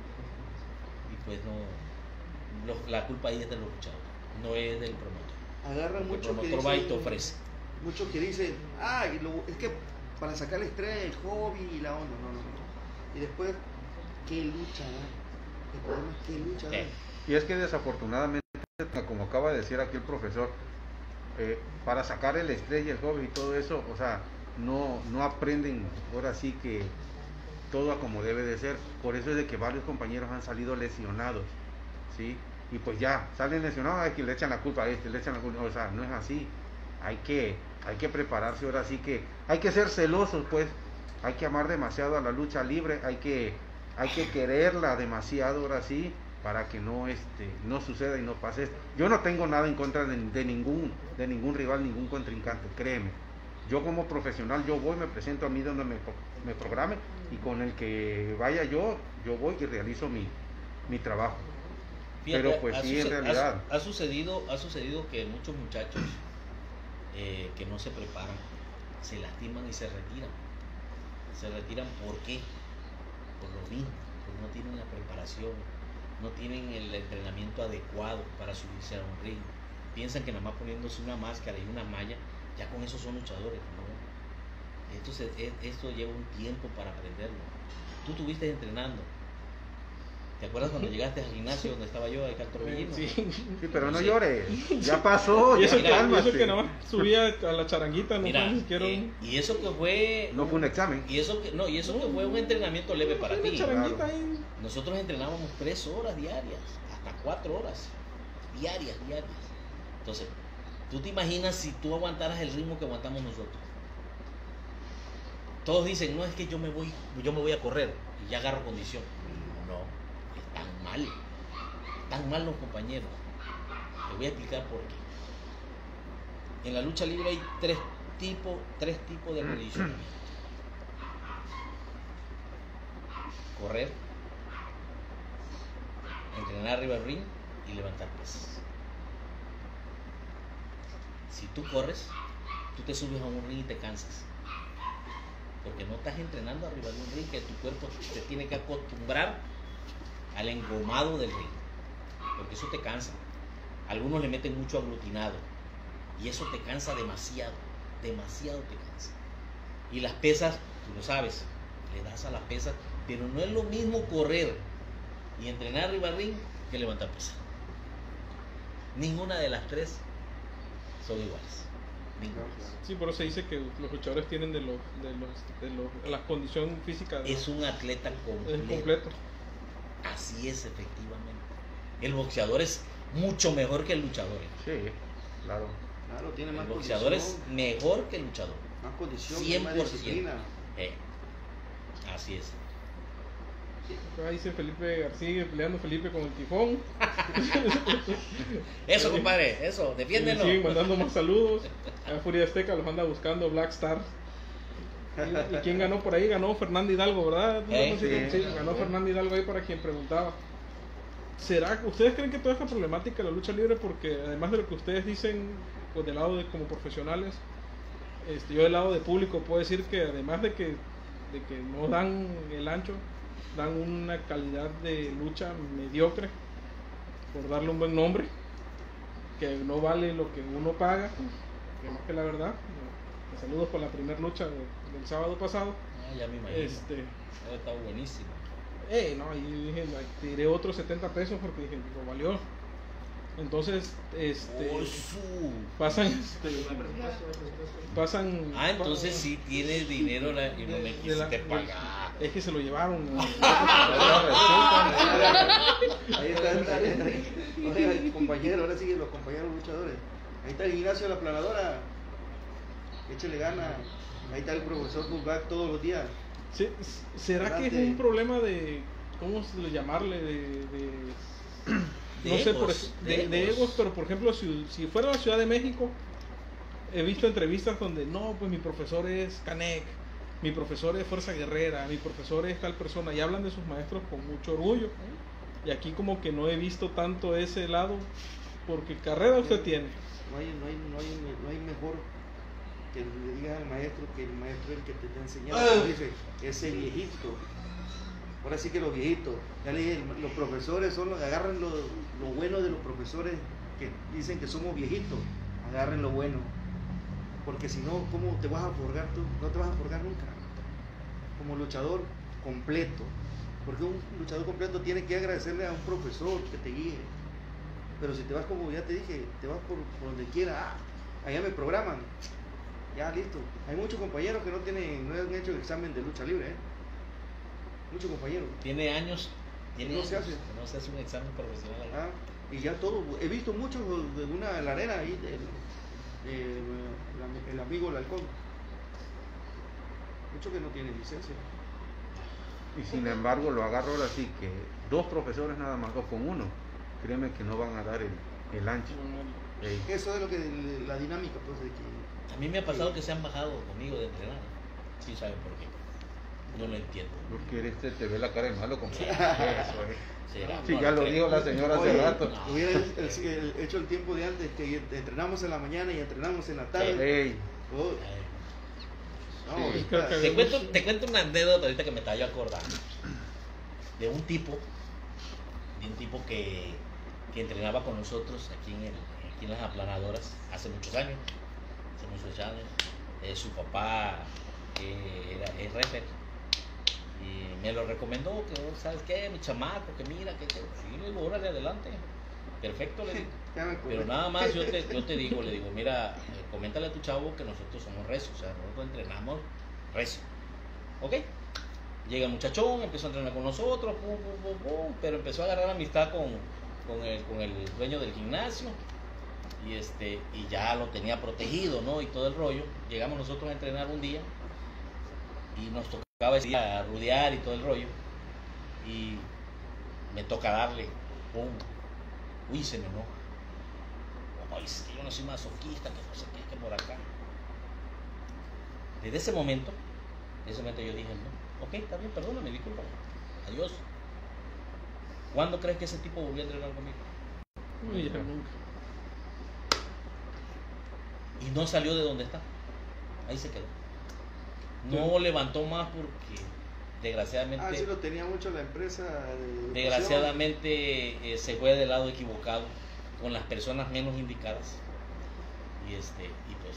Y pues no, lo- la culpa ahí es de los luchadores, no es del promotor. Agarran Porque el mucho que promotor va y te dicen, ofrece. muchos que dicen, ah, y lo- es que para sacar el estrés, el hobby y la onda, no, no, no. Y después, ¿qué lucha da? El problema es qué lucha da. Eh. Y es que desafortunadamente, como acaba de decir aquí el profesor, eh, para sacar el estrés y el hobby y todo eso, o sea, no, no aprenden ahora sí que todo a como debe de ser. Por eso es de que varios compañeros han salido lesionados, ¿sí? Y pues ya, salen lesionados, es que le echan la culpa a este, le echan la culpa, o sea, no es así. hay que, hay que prepararse ahora sí que, hay que ser celosos pues, hay que amar demasiado a la lucha libre, hay que, hay que quererla demasiado ahora sí, para que no este no suceda y no pase esto. Yo no tengo nada en contra de, de ningún de ningún rival, ningún contrincante, créeme. Yo como profesional, yo voy, me presento a mí donde me, me programe, y con el que vaya yo, yo voy y realizo mi, mi trabajo. Fíjate, Pero pues ha sí, en suce- realidad. Ha, ha sucedido, ha sucedido que muchos muchachos eh, que no se preparan, se lastiman y se retiran. Se retiran ¿por qué? Por lo mismo, porque no tienen la preparación, no tienen el entrenamiento adecuado para subirse a un ring. Piensan que nada más poniéndose una máscara y una malla, ya con eso son luchadores. No. Esto, se, esto lleva un tiempo para aprenderlo. Tú estuviste entrenando. ¿Te acuerdas cuando llegaste al gimnasio donde estaba yo, acá al Torbellino? Sí. Sí, pero no Sí. llores, ya pasó, Y ya eso, que, y cálmate. eso que nada más subía a la charanguita, no Mira, fue ni siquiera eh, un- y eso que fue No fue un examen. y eso que no y eso que fue un entrenamiento leve para una ti. charanguita claro. ahí. Nosotros entrenábamos tres horas diarias, hasta cuatro horas diarias, diarias. Entonces, tú te imaginas si tú aguantaras el ritmo que aguantamos nosotros. Todos dicen, no, es que yo me voy, yo me voy a correr y ya agarro condición. No, están mal, están mal los compañeros. Te voy a explicar por qué. En la lucha libre hay tres tipos, tres tipos de condicionamiento. Correr, entrenar arriba del ring y levantar pesas. Si tú corres, tú te subes a un ring y te cansas. Porque no estás entrenando arriba de un ring, que tu cuerpo se tiene que acostumbrar al engomado del ring. Porque eso te cansa. Algunos le meten mucho aglutinado y eso te cansa demasiado, demasiado te cansa. Y las pesas, tú lo sabes, le das a las pesas, pero no es lo mismo correr y entrenar arriba del ring que levantar pesas. Ninguna de las tres son iguales. Ninguna. Sí, por eso se dice que los luchadores tienen de los de los de los de la condición física de- Es un atleta es completo. completo. Así es, efectivamente. El boxeador es mucho mejor que el luchador. Sí, claro. Claro, tiene El más boxeador es condición, mejor que el luchador. más condición, cien más por ciento. disciplina. Eh, así es. Ahí dice Felipe García peleando Felipe con el tifón. Eso, compadre, eso, Y le defiéndelo. siguen mandando más saludos. A Furia Azteca los anda buscando Black Star. ¿Y, y quién ganó por ahí? Ganó Fernando Hidalgo, ¿verdad? ¿No? Eh, Sí, sí. ganó Fernando Hidalgo ahí para quien preguntaba. ¿Será que ustedes creen que toda esta problemática de la lucha libre, porque además de lo que ustedes dicen, pues del lado de como profesionales, este, yo del lado de público puedo decir que además de que, de que no dan el ancho, dan una calidad de lucha mediocre, por darle un buen nombre, que no vale lo que uno paga, que más que la verdad. Saludos por la primera lucha de- del sábado pasado. Ah, ya me imagino. Este, Ha estado buenísimo. eh, no, y dije, tiré otros setenta pesos porque dije, lo valió. Entonces, este, Oh, su. pasan, este, pasan. Ah, entonces sí tienes dinero la- y no me de quisiste la- de- pagar. Es que se lo llevaron. ¿no? Ahí está, está, oiga, el compañero, ahora siguen los compañeros luchadores. Ahí está el gimnasio de la planadora. Échale gana. Ahí está el profesor Bullback todos los días. Sí, ¿será que es un problema de, cómo se le llamarle, de, de- De no sé, por, egos, de, de de egos. egos, pero por ejemplo, si, si fuera la Ciudad de México, he visto entrevistas donde, no, pues mi profesor es Canek, mi profesor es Fuerza Guerrera, mi profesor es tal persona, y hablan de sus maestros con mucho orgullo. Y aquí como que no he visto tanto ese lado, porque carrera usted tiene. No hay, no hay, no hay, no hay mejor que le digas al maestro que el maestro es el que te está enseñando. Como dice, ese viejito. Ahora sí que los viejitos. Ya le dije, los profesores son los, agarren lo, lo bueno de los profesores que dicen que somos viejitos. Agarren lo bueno. Porque si no, ¿cómo te vas a forjar tú? No te vas a forjar nunca. Como luchador completo. Porque un luchador completo tiene que agradecerle a un profesor que te guíe. Pero si te vas, como ya te dije, te vas por, por donde quiera, ah, allá me programan, ya listo. Hay muchos compañeros que no tienen, no han hecho el examen de lucha libre, ¿eh? Muchos compañeros, Tiene años. Tiene No años se hace. que no se hace un examen profesional ahí. ah, y ya todo, he visto muchos de una la arena ahí, del, eh, el, el amigo el halcón. Mucho que no tiene licencia. Y sin embargo lo agarro ahora sí que dos profesores nada más, o con uno, créeme que no van a dar el, el ancho. Ey. Eso es lo que la dinámica pues de que A mí me ha pasado que se han bajado conmigo de entrenar. Sí saben por qué. No lo entiendo. Porque eres te, te ve la cara de malo, compadre. Eso es. ¿Será? Sí, No, ya no lo creo. dijo la señora hace Oye, rato. No. hubiera el- el- el- hecho el tiempo de antes que entrenamos en la mañana y entrenamos en la tarde. Ey, Oh, Ay. no, Sí. ahorita- Te cuento, te cuento una anécdota ahorita que me estaba yo acordando. De un tipo, de un tipo que, que entrenaba con nosotros aquí en, el, aquí en las aplanadoras hace muchos años. Hace muchos años. Eh, su papá eh, era, es refer. Y me lo recomendó, que ¿sabes qué? Mi chamaco, que mira, que, que sí, le digo, órale, adelante. Perfecto, le digo. Ya me acordé. Pero nada más yo te, yo te digo, le digo, mira, eh, coméntale a tu chavo que nosotros somos recios, o sea, nosotros entrenamos recio. ¿Ok? Llega el muchachón, empezó a entrenar con nosotros, pum, pum, pum, pum, pero empezó a agarrar amistad con, con, el, con el dueño del gimnasio y, este, y ya lo tenía protegido, ¿no? Y todo el rollo. Llegamos nosotros a entrenar un día y nos tocaba ese día rudear y todo el rollo. Y me toca darle, pum, uy, se me enoja. Ay, es que yo no soy masoquista, que no sé qué, que por acá. Desde ese momento, desde ese momento yo dije, no, ok, está bien, perdóname, disculpa, adiós. ¿Cuándo crees que ese tipo volvió a entrenar conmigo? Uy, ya nunca. Y no salió de donde está, ahí se quedó. No levantó más porque, desgraciadamente, Ah, sí lo tenía mucho la empresa de educación. desgraciadamente eh, se fue del lado equivocado, con las personas menos indicadas. Y este, y pues,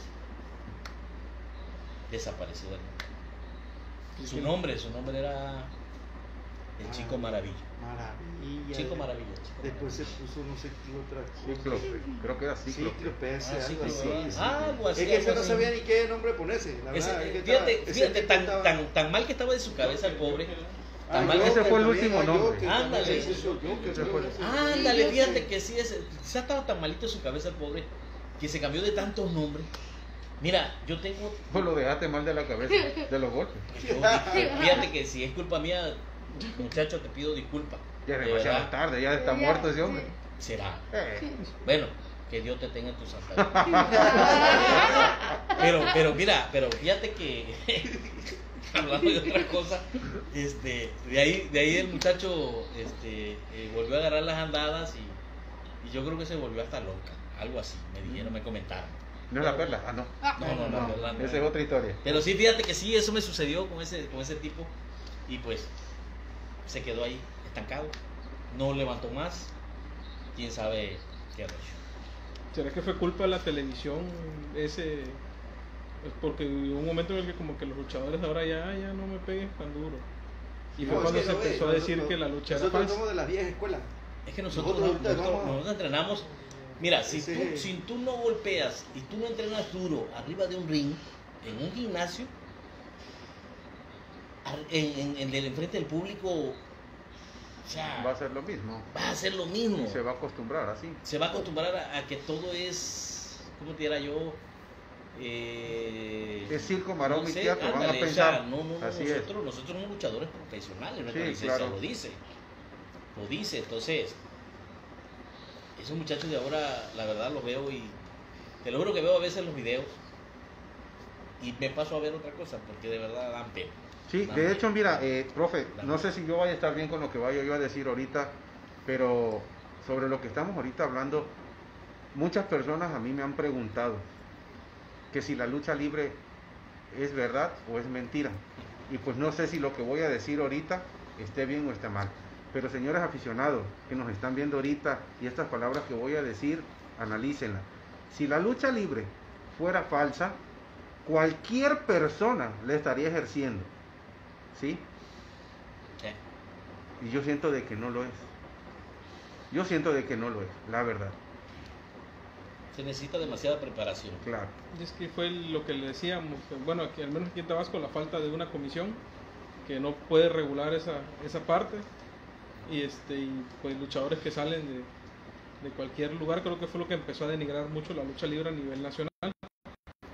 desapareció del mundo. Su nombre, su nombre era el Chico Ah, Maravilla. Maravilla. Chico Maravilla. Chico Después se Maravilla. puso no sé qué otra Cíclope, creo que era Cíclope. Cíclope, ese, Ah, algo Cíclope, así. ¿verdad? sí. Ah, algo así, Es que ese algo no así. sabía ni qué nombre ponerse, la Ese, verdad. es que fíjate, estaba- ese fíjate tipo tan, estaba- tan, tan mal que estaba de su cabeza el pobre. Ah, Tan mal que ese Joker fue el también, último ah, nombre. Joker Ándale. también, ese fue Joker, Ese creo, fue- ese. Ándale, Sí, fíjate ese. que sí, ese, se ha estado tan malito de su cabeza el pobre que se cambió de tantos nombres. Mira, yo tengo. Pues lo dejaste mal de la cabeza, de los golpes. yo dije, fíjate que si es culpa mía, muchacho, te pido disculpas. Ya es De demasiado verdad, tarde, ya está Ya, muerto ese hombre. será. Eh, Bueno, que Dios te tenga en tu santa gloria. Pero, pero mira, pero fíjate que hablando de otra cosa, este, de ahí, de ahí el muchacho, este, eh, volvió a agarrar las andadas y, y yo creo que se volvió hasta loca, algo así, me dijeron, me comentaron. ¿No es la perla? Ah, no. No, no, no, No, verdad, no. esa es otra historia. Pero sí, fíjate que sí, eso me sucedió con ese, con ese tipo y pues se quedó ahí estancado, no levantó más, quién sabe qué ha hecho. ¿Será que fue culpa de la televisión ese? Es porque hubo un momento en el que como que los luchadores ahora ya, ya no me pegues tan duro. Y fue No, es cuando que se no, empezó a nosotros- decir que la lucha era Nosotros falsa. somos de la vieja escuela. Es que nosotros, Nosotros ahorita nosotros, vamos a- nosotros entrenamos. Mira, si, Sí. tú, si tú no golpeas y tú no entrenas duro arriba de un ring, en un gimnasio, ar- en, en, en el enfrente del público, o sea, Va a ser lo mismo. va a ser lo mismo. Y se va a acostumbrar así. Se va a acostumbrar a, a que todo es, ¿cómo te diera yo? Eh, Es circo, maroma no y sé, teatro, van a ándale, o pensar. sea, no, no, no, Así nosotros, nosotros somos luchadores profesionales, nuestra Sí, licencia claro. lo dice. Lo dice, entonces, esos muchachos de ahora, la verdad, los veo y te lo juro que veo a veces los videos y me paso a ver otra cosa porque de verdad dan pena. Sí, Dan de pena. hecho, mira, eh, profe, no sé si yo vaya a estar bien con lo que vaya yo a decir ahorita, pero sobre lo que estamos ahorita hablando, muchas personas a mí me han preguntado que si la lucha libre es verdad o es mentira. Y pues no sé si lo que voy a decir ahorita esté bien o esté mal. Pero señores aficionados que nos están viendo ahorita y estas palabras que voy a decir, analícenlas. Si la lucha libre fuera falsa, cualquier persona le estaría ejerciendo. ¿Sí? Sí. Y yo siento de que no lo es. Yo siento de que no lo es, la verdad. Se necesita demasiada preparación. Claro. Y es que fue lo que le decíamos, que, bueno, aquí, al menos aquí en Tabasco, la falta de una comisión que no puede regular esa, esa parte. Y este y pues luchadores que salen de, de cualquier lugar, creo que fue lo que empezó a denigrar mucho la lucha libre a nivel nacional.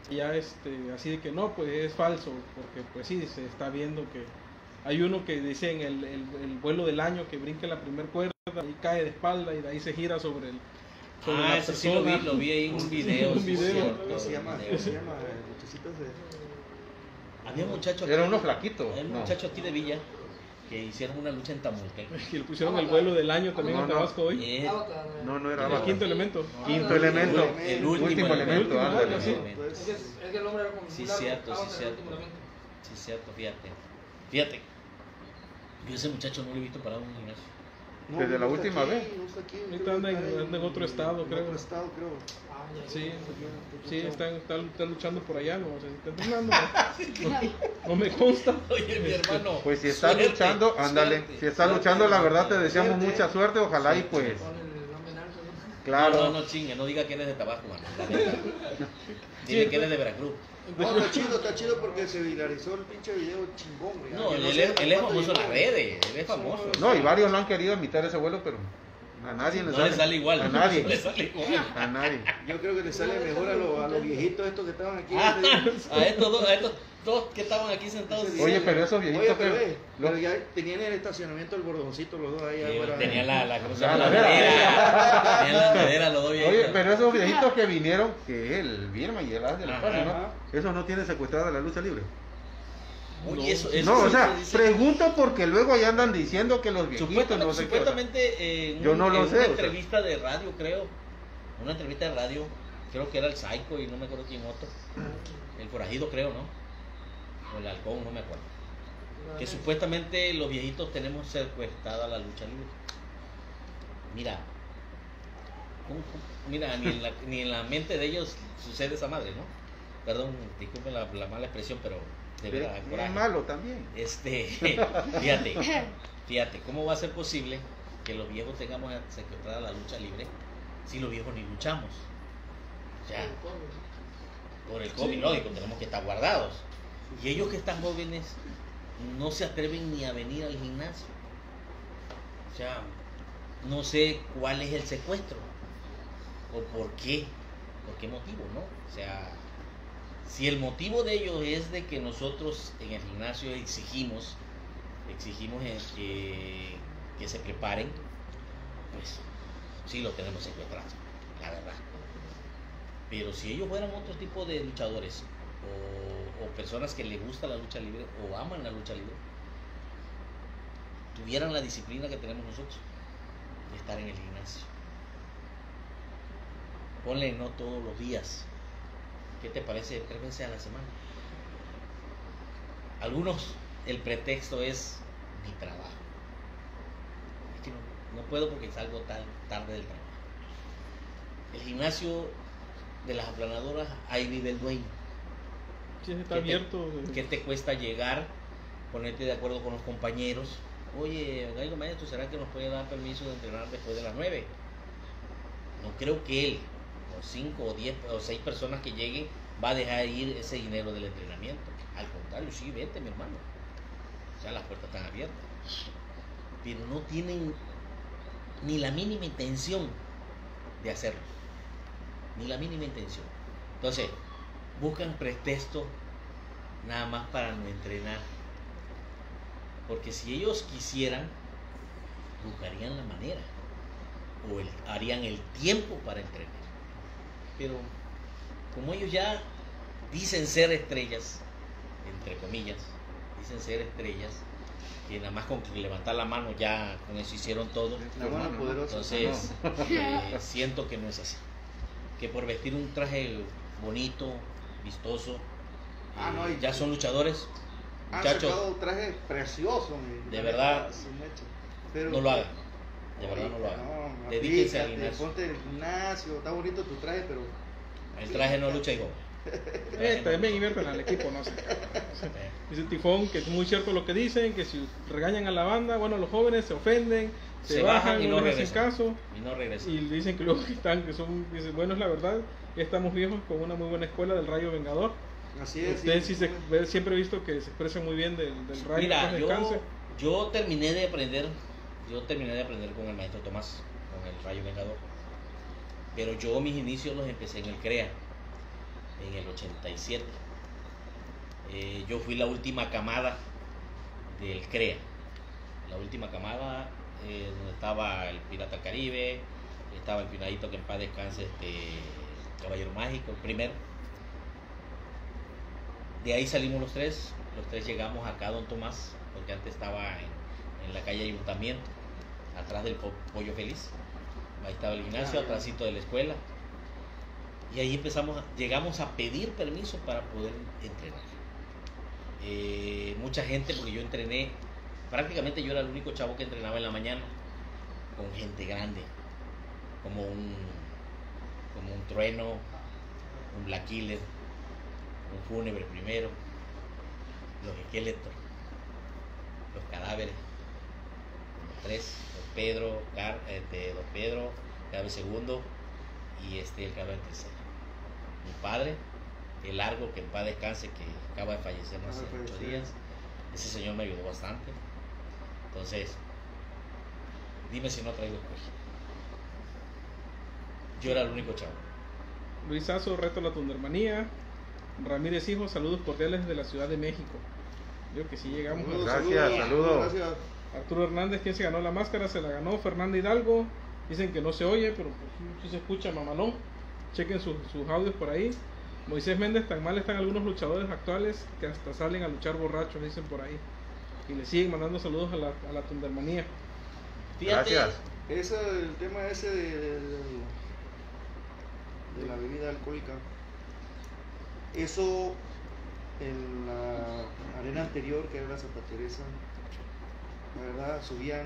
ya este, así de que no, pues es falso, porque pues sí, se está viendo que hay uno que dicen el, el, el vuelo del año que brinca la primer cuerda y cae de espalda y de ahí se gira sobre el sobre Ah, la ese sí lo vi, persona. lo vi ahí en un video. Un sí, video. cierto, ¿Cómo se llama? un ¿Cómo video. se llama? El muchachito ese. Había un muchacho aquí, Era uno flaquito. Era un No. muchacho aquí de Villa que hicieron una lucha en Tamulca. Que le pusieron el vuelo del año también No, en no. Tabasco hoy. Eh, No, no era El Avatar. quinto elemento. Quinto elemento. El último, último elemento. elemento, ándale. algo así. Pues, Es que, es que el hombre era como Sí, muy largo. cierto, sí, Avatar, el cierto. último elemento. Sí, cierto, fíjate. Fíjate. Yo ese muchacho no lo he visto parado en un gimnasio. no, Desde no la está última aquí, vez. no está aquí, Ahorita creo anda que en- está anda en otro estado, creo. En otro estado, creo. Ah, ya, Sí, ya. sí, está, está, está luchando por allá, no sé si está entrenando. No, no, no me consta. Oye, mi hermano. Pues si está suerte, luchando, ándale. suerte. Si está luchando, la verdad te deseamos Suerte. mucha suerte. Ojalá y pues, Pon el nombre en alto, ¿no? claro. No, no, no chingue, no diga que eres de Tabasco, mano. La neta. Dile que eres de Veracruz. No, está chido, está chido porque se viralizó el pinche video chingón, güey. No, Que él, sé es- él es cuánto famoso en llegó, las redes. Él es famoso. No, y varios lo han querido imitar ese vuelo, pero a nadie le No sale. le sale igual. A nadie. No le sale igual. A nadie. Yo creo que le sale mejor a los, a los viejitos estos que estaban aquí. Ah, a estos dos, a estos dos que estaban aquí sentados. Oye, pero esos viejitos Oye, pero, que- eh, los- pero ya tenían el estacionamiento el bordoncito los dos ahí. Sí, afuera. tenía la, la, ¿cómo se La llama? La bandera. bandera. Tenían la bandera los dos Oye, viejitos. pero esos viejitos que vinieron, que el Birma y el As del Ajá, Espacio, ¿no? ajá. Esos no tienen secuestrada la lucha libre. Oye, eso, eso No, o sí sea, se dice. pregunto porque luego ahí andan diciendo que los viejitos Supuestamente, no sé qué. o sea. supuestamente eh, en, Yo un- no lo en sé, una o sea. entrevista de radio, creo. Una entrevista de radio, creo que era el Psycho y no me acuerdo quién otro. El Forajido, creo, ¿no? O el Halcón, no me acuerdo. Que supuestamente los viejitos tenemos secuestrada la lucha libre. Mira, ¿cómo- cómo? Mira, ni en, la, ni en la mente de ellos sucede esa madre, ¿no? Perdón, disculpen la, la mala expresión, pero de verdad, Es coraje. malo también. Este, fíjate, fíjate, ¿cómo va a ser posible que los viejos tengamos secuestrada la lucha libre si los viejos ni luchamos? O sea, por el COVID, lógico, tenemos que estar guardados. Y ellos que están jóvenes no se atreven ni a venir al gimnasio. O sea, no sé cuál es el secuestro o por qué, por qué motivo, ¿no? O sea, si el motivo de ellos es de que nosotros en el gimnasio exigimos, exigimos eh, que, que se preparen, pues sí lo tenemos secuestrados, la verdad. Pero si ellos fueran otro tipo de luchadores o, o personas que les gusta la lucha libre o aman la lucha libre, tuvieran la disciplina que tenemos nosotros de estar en el gimnasio. Ponle no todos los días. ¿Qué te parece? Tres veces a la semana. Algunos, el pretexto es mi trabajo. Es que no, no puedo porque salgo tan tarde del trabajo. El gimnasio de las aplanadoras hay nivel dueño. Sí, está ¿Qué te- abierto. ¿Qué te cuesta llegar, ponerte de acuerdo con los compañeros? Oye, Gallo Maestro, ¿será que nos puede dar permiso de entrenar después de las nueve? No creo que él, o cinco, o diez, o seis personas que lleguen, va a dejar ir ese dinero del entrenamiento. Al contrario, sí, vete, mi hermano. O sea, las puertas están abiertas. Pero no tienen ni la mínima intención de hacerlo. Ni la mínima intención. Entonces, buscan pretexto nada más para no entrenar. Porque si ellos quisieran, buscarían la manera o el- harían el tiempo para entrenar. Pero como ellos ya dicen ser estrellas, entre comillas, dicen ser estrellas, que nada más con levantar la mano ya con eso hicieron todo. La mano poderosa. Entonces, eh, siento que no es así. Que por vestir un traje bonito, vistoso, Ah, eh, no, y- ya son luchadores. Han Muchachos, sacado trajes preciosos. mi- De la verdad, neta, su mecha. Pero- no lo hagan. De verdad no lo Ahorita, hagan. no, Dedíquense al aplícate, gimnasio. Ponte el gimnasio, está bonito tu traje, pero El traje no lucha, hijo. Eh, también invierten al equipo, no sé. Dice Tifón que es muy cierto lo que dicen, que si regañan a la banda, bueno, los jóvenes se ofenden, se, Se bajan, bajan y no no les hacen regresan. caso. Y no regresa. Y dicen que luego que están, que son, dicen, bueno, es la verdad, ya estamos viejos con una muy buena escuela del Rayo Vengador. así es. Usted sí, sí se, ve- siempre he visto que se expresa muy bien del, del Rayo. Mira, que yo, descanse. yo terminé de aprender, yo terminé de aprender con el maestro Tomás, con el Rayo Vengador. Pero yo mis inicios los empecé en el CREA. en el ochenta y siete. Eh, yo fui la última camada del CREA, la última camada eh, donde estaba el Pirata del Caribe, estaba el Pinadito, que en paz descanse, este Caballero Mágico, el primero. De ahí salimos los tres, los tres llegamos acá a Don Tomás, porque antes estaba en, en la calle Ayuntamiento, atrás del Po- Pollo Feliz. Ahí estaba el gimnasio, Ah, ya. atrásito de la escuela. Y ahí empezamos, a- llegamos a pedir permiso para poder entrenar. Eh, mucha gente, porque yo entrené, prácticamente yo era el único chavo que entrenaba en la mañana, con gente grande, como un, como un Trueno, un Black Killer, un Fúnebre primero, los esqueletos, los cadáveres, los tres, Don Pedro, Car, este, Don Pedro, cadáver segundo y este el cadáver tercero. Mi padre, el largo, que en paz descanse, que acaba de fallecer hace Acaba de ocho fallecer. días. Ese señor me ayudó bastante. Entonces, dime si no traigo escuela. Yo era el único chavo. Luisazo, reto la tundermanía. Ramírez Hijo, saludos cordiales desde la Ciudad de México. Creo que sí llegamos. Saludos, Gracias, saludos. Gracias. Arturo Hernández, ¿quién se ganó la máscara? Se la ganó Fernanda Hidalgo. Dicen que no se oye, pero pues, sí, sí se escucha mamalón. Chequen sus, sus audios por ahí. Moisés Méndez, tan mal están algunos luchadores actuales que hasta salen a luchar borrachos, dicen por ahí. Y le siguen mandando saludos a la, a la tundermanía. Fíjate, Gracias. Ese, el tema ese de, de, de- de la bebida alcohólica, eso en la arena anterior, que era la Santa Teresa, la verdad subían,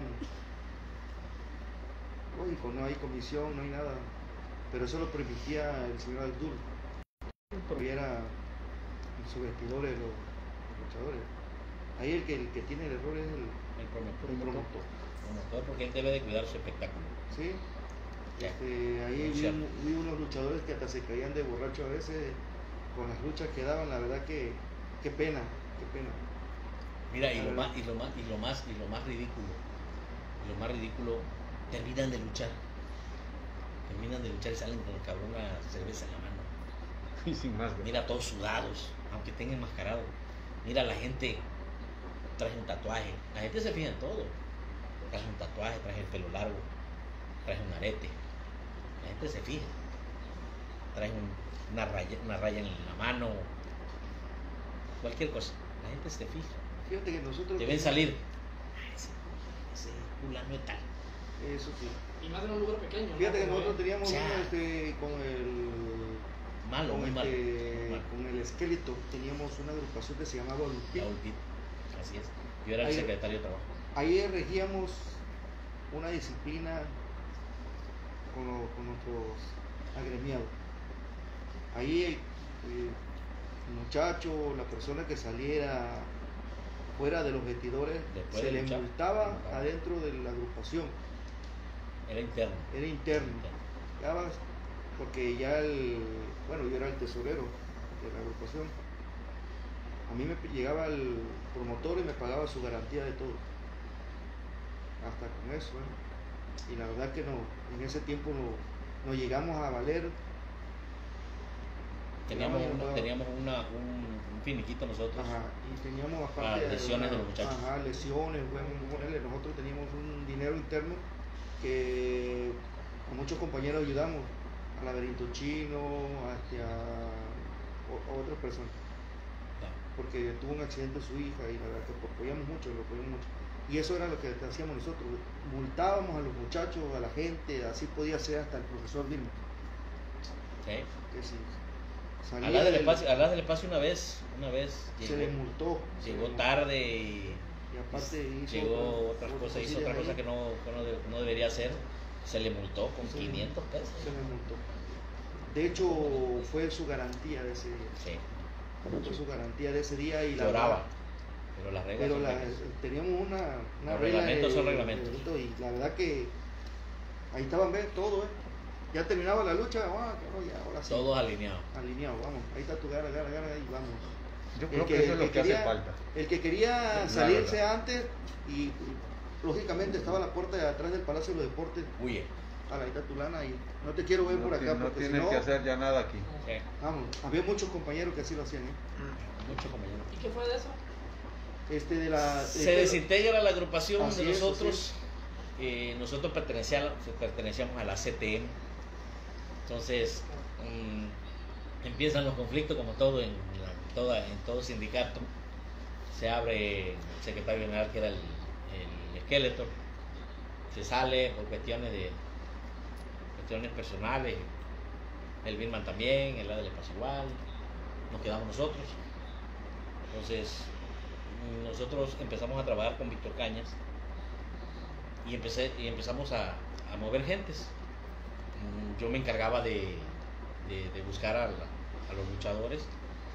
lógico, no hay comisión, no hay nada, pero eso lo permitía el señor Abdul, porque era en sus vestidores los, los luchadores. Ahí el que, el que tiene el error es el, el promotor, el promotor. promotor, porque él debe de cuidar su espectáculo. ¿Sí? Ya. Este, ahí Muy vi, cierto. un- vi unos luchadores que hasta se caían de borracho a veces con las luchas que daban, la verdad que qué pena, qué pena. Mira, y lo más, y lo más, y lo más, y lo más ridículo, y lo más ridículo, terminan de luchar. Terminan de luchar y salen con el cabrón una cerveza en la mano. Y sin más. güey. Mira, todos sudados, aunque estén enmascarados. Mira, la gente trae un tatuaje. La gente se fija en todo. Traje un tatuaje, traje el pelo largo, traje un arete. La gente se fija. Traje un- una, raya, una raya en la mano. Cualquier cosa. La gente se fija. Fíjate que nosotros... Deben salir. "Ah, ese, ese fulano es tal. Eso sí. Y más en un lugar pequeño. ¿no? Fíjate que Como nosotros de- teníamos Ya. uno, este, con el... Malo, con, muy malo. este, muy malo. con el esqueleto, teníamos una agrupación que se llamaba Olupín. Raúl Pitt. Así es. Yo era el Ahí- secretario de trabajo. Ahí regíamos una disciplina con, lo- con nuestros agremiados. Ahí el, el muchacho, la persona que saliera fuera de los vestidores, Después se de le luchar, multaba multaba. adentro de la agrupación, Era interno. era interno. Ya vas, porque ya el, bueno, yo era el tesorero de la agrupación. A mí me p- llegaba el promotor y me pagaba su garantía de todo. Hasta con eso, ¿eh? Y la verdad que no, en ese tiempo no, no llegamos a valer. Teníamos, Llegamos una, a- teníamos una, un, un finiquito nosotros. Ajá, y teníamos Para aparte lesiones de los muchachos. Ajá, lesiones, bueno, ponerle, nosotros teníamos un dinero interno que a muchos compañeros ayudamos, a Laberinto Chino, hacia o- a otras personas, Ya. porque tuvo un accidente su hija y la verdad que apoyamos mucho, lo apoyamos mucho. Y eso era lo que hacíamos nosotros, multábamos a los muchachos, a la gente, así podía ser hasta el profesor mismo, ¿Sí? que si salía Hablas del del- espacio, hablas del espacio una vez, una vez se llegó, le multó. se llegó le- tarde y Y aparte hizo llegó otras cosas, hizo otra cosillas cosa ahí. que no, que no, de- no debería hacer, se le multó con Sí. quinientos pesos. Se me multó. De hecho, fue su garantía de ese día. Sí, Fue su garantía de ese día y la lloraba, pero las reglas Pero son la- reglas. teníamos una, una Los regla reglamentos de- son reglamentos. de- y la verdad que ahí estaban bien todo, ¿eh? Ya terminaba la lucha, ah, claro, ya, ahora sí. Todos alineados. Alineado, vamos. Ahí está tu gara, gara, gara y vamos. Yo El creo que, que- eso es el lo que que quería- hace falta. El que quería La salirse antes y lógicamente estaba la puerta de atrás del Palacio de los Deportes Huye. a la isla Tulana y no te quiero ver No, por ti- acá no porque si tienes no, que hacer ya nada aquí. Sí, vamos, había muchos compañeros que así lo hacían, ¿eh? mucho compañero. ¿Y qué fue de eso? Este de la... de- Se desintegra la agrupación Así de es, nosotros. Eh, nosotros pertenecíamos, pertenecíamos a la C T M. Entonces mm, empiezan los conflictos como todo en, la- toda, en todo sindicato. Se abre el secretario general que era el, el Skeletor. Se sale por cuestiones de cuestiones personales. El Birman también, el Adel le pasó igual. Nos quedamos nosotros. Entonces nosotros empezamos a trabajar con Víctor Cañas y, empecé, y empezamos a, a mover gentes. Mm, Yo me encargaba de, de, de buscar a, la- a los luchadores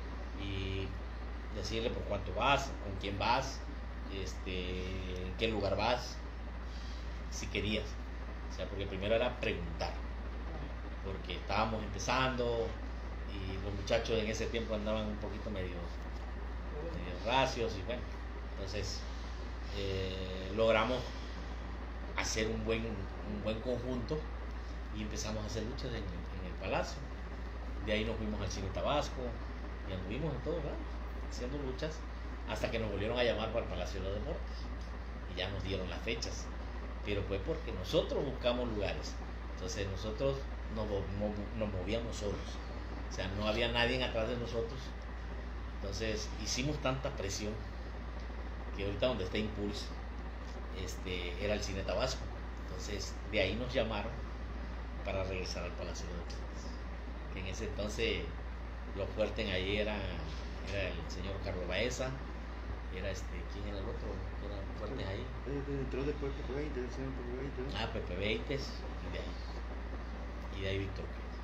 y decirle por cuánto vas, con quién vas, este, en qué lugar vas, si querías. O sea, porque primero era preguntar, porque estábamos empezando y los muchachos en ese tiempo andaban un poquito medio medio racios y bueno, entonces eh, logramos hacer un buen, un buen conjunto y empezamos a hacer luchas en, en el Palacio. De ahí nos fuimos al Cine Tabasco y anduvimos en todos lados haciendo luchas hasta que nos volvieron a llamar para el Palacio de los Deportes y ya nos dieron las fechas, pero fue porque nosotros buscamos lugares. Entonces nosotros nos, mo- nos movíamos solos, o sea, no había nadie atrás de nosotros. Entonces hicimos tanta presión que ahorita donde está Impulse este, era el Cine Tabasco. Entonces de ahí nos llamaron para regresar al Palacio de Deportes. Que en ese entonces los fuertes en ahí era, era el señor Carlos Baeza, era este, ¿quién era el otro? Que eran fuertes ahí. Eh, entró después Pepe veinte, el señor Pepe veinte, ¿no? Ah, Pepe Beites y de ahí. Y de ahí Víctor.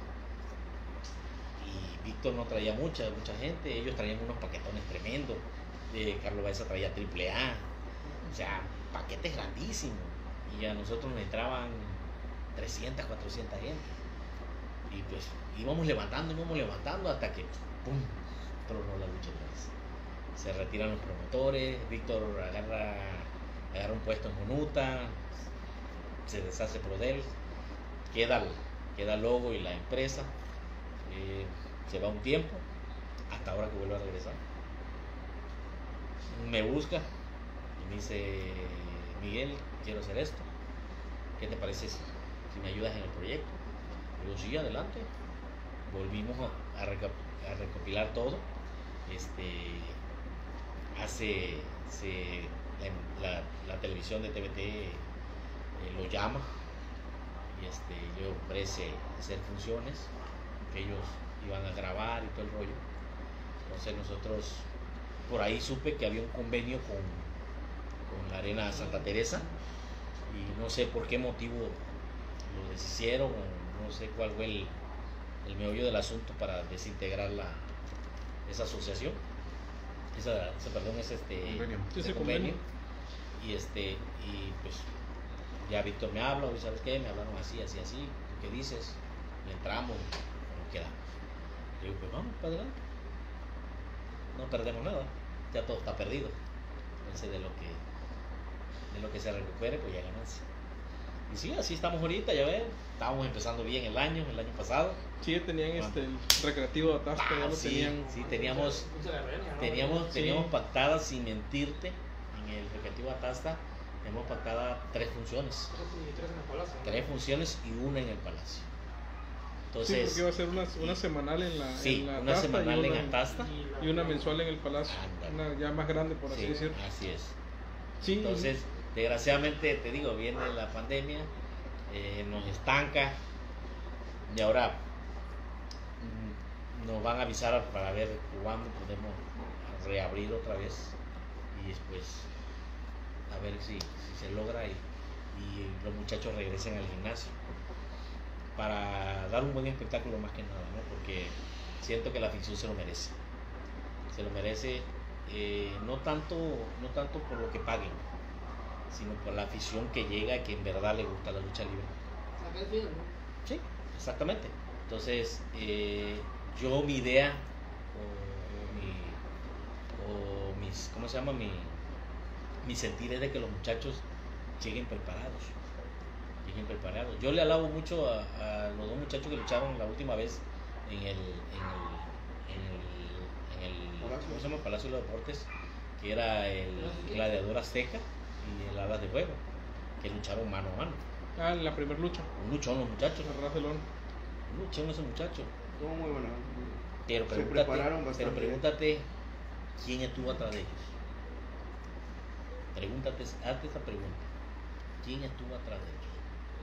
Y Víctor no traía mucha, mucha gente, ellos traían unos paquetones tremendos. Eh, Carlos Baeza traía triple A, o sea, paquetes grandísimos. Y a nosotros nos entraban trescientas, cuatrocientas gente. Y pues íbamos levantando, íbamos levantando hasta que ¡pum! Tronó la lucha otra vez. Se retiran los promotores, Víctor agarra, agarra un puesto en Monuta, se deshace Prodel, queda el, queda el logo y la empresa. Eh, se va un tiempo hasta ahora que vuelve a regresar. Me busca y me dice: Miguel, quiero hacer esto, ¿qué te parece si, si me ayudas en el proyecto? Digo, sí, adelante. Volvimos a, a, reca- a recopilar todo. Este, hace se, la, la, la televisión de T V T eh, lo llama y este, le ofrece hacer funciones que ellos iban a grabar y todo el rollo. Entonces nosotros por ahí supe que había un convenio con, con la Arena Santa Teresa y no sé por qué motivo lo deshicieron, o no sé cuál fue el, el meollo del asunto para desintegrar la, esa asociación, esa, esa perdón, ese este Convenio. ese Ese convenio. convenio. Y este, y pues ya Víctor me habla, y sabes qué, me hablaron así, así, así, ¿tú qué dices? Le entramos, nos quedamos. Le digo, pues vamos para adelante. No perdemos nada, ya todo está perdido. Entonces de lo que de lo que se recupere, pues ya ganancia. Y sí, así estamos ahorita, ya ven, estábamos empezando bien el año, el año pasado. Sí, tenían ¿Cuánto? este, el recreativo de Atasco, ya Ah, lo sí, tenían. sí, teníamos, Mucha guerreña, ¿no? teníamos, Sí. teníamos pactada, sin mentirte, en el recreativo Atasta, teníamos pactada tres funciones. Tres y tres en el palacio, ¿no? Tres funciones y una en el Palacio. Sí, Entonces, porque iba a ser una, una semanal en la, sí, en la una Atasta semanal y en una, Atasta. Y la- y una mensual en el Palacio. Ándale. Una ya más grande, por así Sí, decirlo. así es. Sí, Entonces, desgraciadamente, te digo, viene la pandemia, eh, nos estanca y ahora mm, nos van a avisar para ver cuándo podemos reabrir otra vez y después a ver si, si se logra y, y los muchachos regresen al gimnasio para dar un buen espectáculo más que nada, ¿no? Porque siento que la afición se lo merece, se lo merece. Eh, no tanto no tanto por lo que paguen, sino por la afición que llega y que en verdad le gusta la lucha libre. La que es fiel, ¿no? Sí, exactamente. Entonces, eh, yo mi idea o, o mi o mis ¿cómo se llama? Mi, mi sentir es de que los muchachos lleguen preparados. bien preparados. Yo le alabo mucho a, a los dos muchachos que lucharon la última vez en el, en el, en el, en el ¿cómo se llama? Palacio de los Deportes, que era el Gladiador Azteca y el Alas de Fuego, que lucharon mano a mano. Ah, la primera lucha. Un luchón los muchachos. La Ras de Lona. Un luchón esos muchachos. Estuvo muy buena. Pero Se pregúntate, prepararon bastante. pero pregúntate quién estuvo atrás de ellos. Pregúntate, hazte esa pregunta. ¿Quién estuvo atrás de ellos?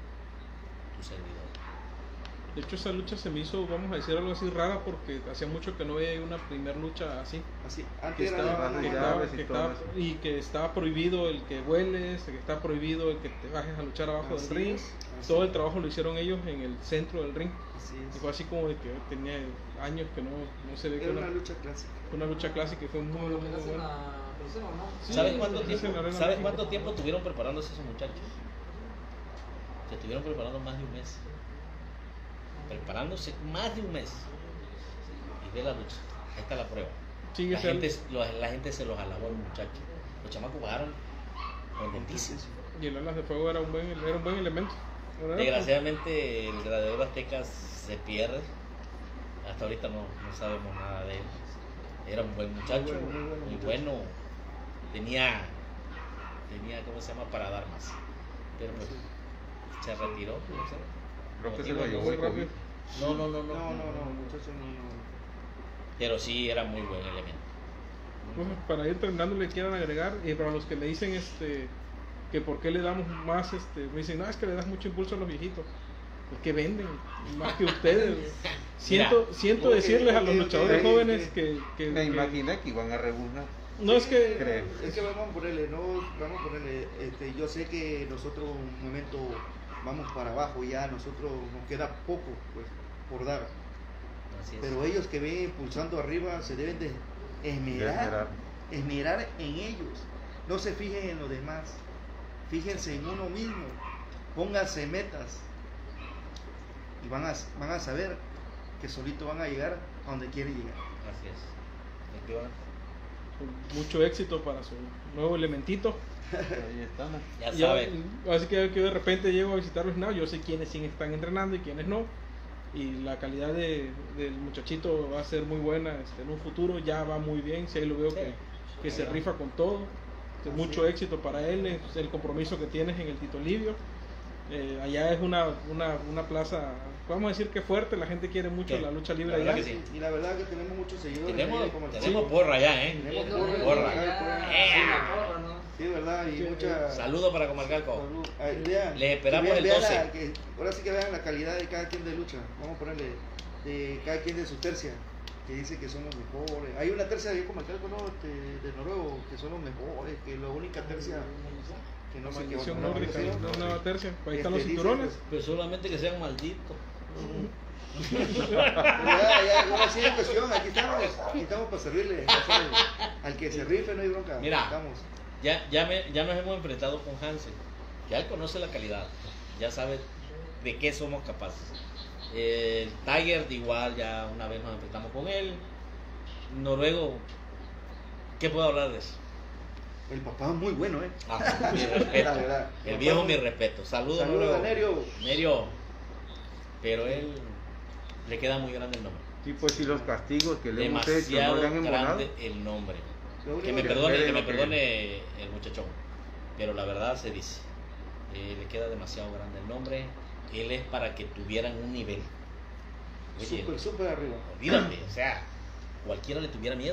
Tu servidor. De hecho, esa lucha se me hizo, vamos a decir algo así rara, porque hacía mucho que no veía una primera lucha así. Así, Que antes era estaba, de que mano a estaba- mano. y que todo estaba- eso. y que estaba prohibido el que hueles, que está prohibido el que te bajes a luchar abajo Así del ring. es, así Todo el es. trabajo lo hicieron ellos en el centro del ring. Así Y es. fue así como de que tenía años que no, no se ve que Era una, una lucha clásica. una lucha clásica y fue muy, Como muy, lo que muy hacen buena. la Crucero, ¿no? Sí, ¿Sabes cuánto sí, tiempo, en la Arena ¿sabes México. cuánto tiempo tuvieron preparándose esos muchachos? Se estuvieron preparando más de un mes. Preparándose más de un mes. Y ve la lucha. Ahí está la prueba. Sí, La ese- gente, lo- la gente se los alabó a los muchachos. Los chamacos bajaron contentísimos. y el Alas de Fuego era un buen, era un buen elemento. Era- Desgraciadamente el Gladiador Azteca se pierde. Hasta ahorita no, no sabemos nada de él. Era un buen muchacho, Muy bueno, muy bueno muy muchacho. bueno. Tenía, tenía, ¿cómo se llama? Para dar más. Pero pues se retiró. No sé. Creo que se Motivo, lo llevó muy el rápido. COVID. No, no, no, no. No, no, no, muchachos, no, no. Pero sí era muy buen elemento. Pues, para ir terminando le quieran agregar, y para los que me dicen este que por qué le damos más, este me dicen, no, es que le das mucho impulso a los viejitos, es que venden más que ustedes. Siento, siento ok, decirles a los ok, ok, luchadores ok, jóvenes ok. que, que- Me que- imaginé que iban a rebuznar. no es que Creo. Es que vamos a ponerle, no, vamos a ponerle, este, yo sé que nosotros un momento vamos para abajo ya, nosotros nos queda poco pues por dar, Así es. pero ellos que ven impulsando arriba se deben de esmerar, Esmerar. esmerar en ellos, no se fijen en los demás, fíjense en uno mismo, pónganse metas y van a, van a saber que solito van a llegar a donde quieren llegar. Así es. Efectivamente. mucho éxito para su nuevo elementito. Ahí estamos. Ya Yo- saben. así que, que de repente llego a visitarlos, no, yo sé quiénes sí están entrenando y quiénes no. Y la calidad de, del muchachito va a ser muy buena este, en un futuro, ya va muy bien, si ahí lo veo Sí. que, que se rifa con todo. Este, mucho éxito para él, es el compromiso que tienes en el Tito Livio. Eh, allá es una, una, una plaza, vamos a decir que fuerte, la gente quiere mucho Sí, la lucha la libre verdad allá. que sí. Y la verdad que tenemos muchos seguidores. Tenemos, ahí como el- tenemos Sí, porra ya, ¿eh? Tenemos Viendo porra, de- porra. ya, ¡Ea! sí, la porra, ¿no? Sí, verdad, y Sí, mucha... Saludos para Comarcalco. salud. Ahí, vean, Les esperamos vean- el vean doce. la- que- ahora sí que vean la calidad de cada quien de lucha. Vamos a ponerle de cada quien de su tercia, que dice que son los mejores. Hay una tercia de como acá, ¿no? Este, de Noruego, que son los mejores, que la única tercia que no La sé qué maldición otra nórdica, maldición. una nueva tercia, ahí están Este, los dice, cinturones. Pero solamente que sean malditos. Ya, ya, ahora sí hay cuestión, aquí estamos, aquí estamos para servirle. ya saben, al que se rife no hay bronca. Mira. Estamos. Ya, ya, me- ya nos hemos enfrentado con Hansen. Ya él conoce la calidad. Ya sabe de qué somos capaces. El Tiger, de igual, ya una vez nos enfrentamos con él. Noruego, ¿qué puedo hablar de eso? El papá es muy bueno, ¿eh? Ah, mi La respeto. verdad. El viejo, mi respeto. Saludos, Saludos Noruego. a Nerio. Nerio. Pero él le queda muy grande el nombre. Sí, pues si los castigos que le hemos hecho no Demasiado le han embolado. grande el nombre. Lo único Que me que- perdone, que me que- perdone el muchachón. Pero la verdad se dice. Eh, le queda demasiado grande el nombre. Él es para que tuvieran un nivel. Oye, Súper, súper arriba. olvídate, o sea, cualquiera le tuviera miedo.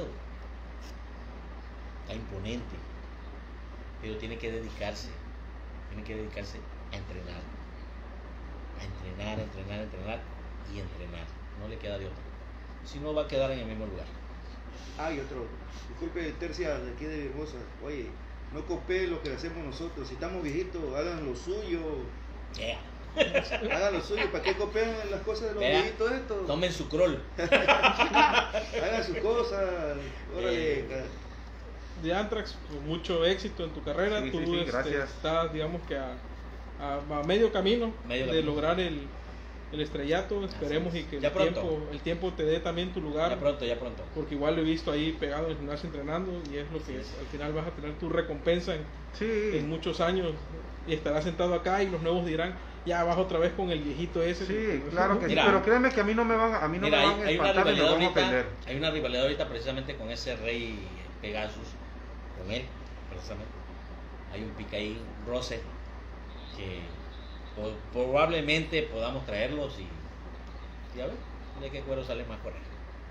Está imponente. Pero tiene que dedicarse. Tiene que dedicarse a entrenar. A entrenar, a entrenar, a entrenar y entrenar. No le queda de otra. Si no, va a quedar en el mismo lugar. Ah, y otro. Disculpe, tercia de aquí de Hermosa. Oye, no copie lo que hacemos nosotros. Si estamos viejitos, hagan lo suyo. Yeah. Hagan lo suyo. ¿Para qué copian las cosas de los Vea, viejitos estos? Tomen su crawl. Hagan sus cosas. Órale. Eh, De Anthrax, pues, mucho éxito en tu carrera. Sí, Tú sí, sí, este, gracias. estás, digamos que a, a- a medio camino Medio de camino. lograr el, el estrellato, esperemos Así y es. que el Ya pronto. tiempo, el tiempo te dé también tu lugar. Ya pronto, ya pronto. Porque igual lo he visto ahí pegado en el gimnasio entrenando y es lo que Así es. al final vas a tener tu recompensa en, Sí, en muchos años y estarás sentado acá y los nuevos dirán, ya vas otra vez con el viejito ese. sí, claro que sí, Mira. pero créeme que a mí no me van, a mí no Mira, me hay, van a hay una espantar ni me rivalidad van a ahorita, ofender. hay una rivalidad ahorita precisamente con ese rey Pegasus, con él, precisamente. Hay un pica ahí, un roce, que po- probablemente podamos traerlos y, y a ver, de qué cuero sale más correcto.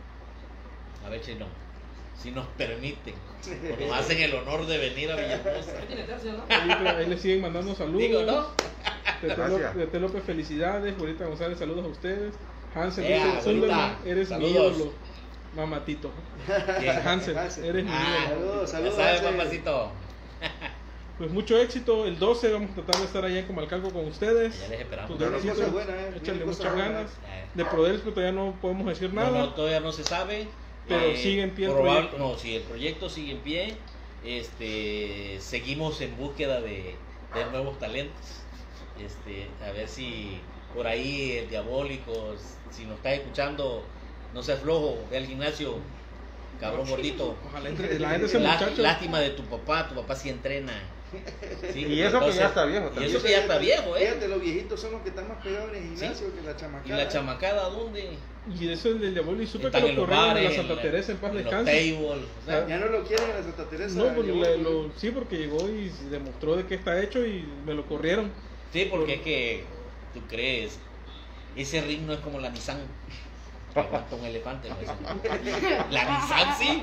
A ver si no, si nos permiten, o nos hacen el honor de venir a Villahermosa. Tiene tercio, ¿no? Ahí, ahí le siguen mandando saludos. Digo, ¿no? Tete Gracias. López, Tete López, felicidades. Juanita González, saludos a ustedes. Hansel Ea, dice, Juanita, Sunderman, eres mi saludos. ídolo. Mamatito. Bien. Hansel, Hansel. eres mi Ah, ídolo. Saludos, ya saludos, sabes, Hansel. papacito. Pues mucho éxito. El doce vamos a tratar de estar allá en Comalcalco con ustedes. Allá les esperamos. Tus Claro. bebecitos, Cosas buenas, eh. échale Vienen muchas cosas buenas. ganas. Eh, De Prodelsco todavía no podemos decir No, nada. no, todavía no se sabe. Pero sigue en pie el probable- proyecto. No, si el proyecto sigue en pie, este, seguimos en búsqueda de, de nuevos talentos. Este, a ver si por ahí el diabólico, si nos está escuchando, no seas flojo, ve al gimnasio, cabrón gordito. Ojalá entre la gente ese Lá- muchacho. Lástima de tu papá, tu papá sí entrena. Sí, Y eso que ya está viejo Y también. eso que ya está viejo, ¿eh? Fíjate, los viejitos son los que están más pegados en el gimnasio que la ¿Y chamacada. la chamacada dónde? Y eso es del diablo. Y supe que Están lo en los corrieron bares, en la Santa en Teresa en paz en los descanse. tables, o sea, Ya no lo quieren en la Santa Teresa. No, pues, Diego, le- pues. lo- sí, porque llegó y demostró de qué está hecho y me lo corrieron. Sí, porque es que tú crees, ese ring no es como la Nissan. Que aguanta un elefante, ¿no? La Nissan sí.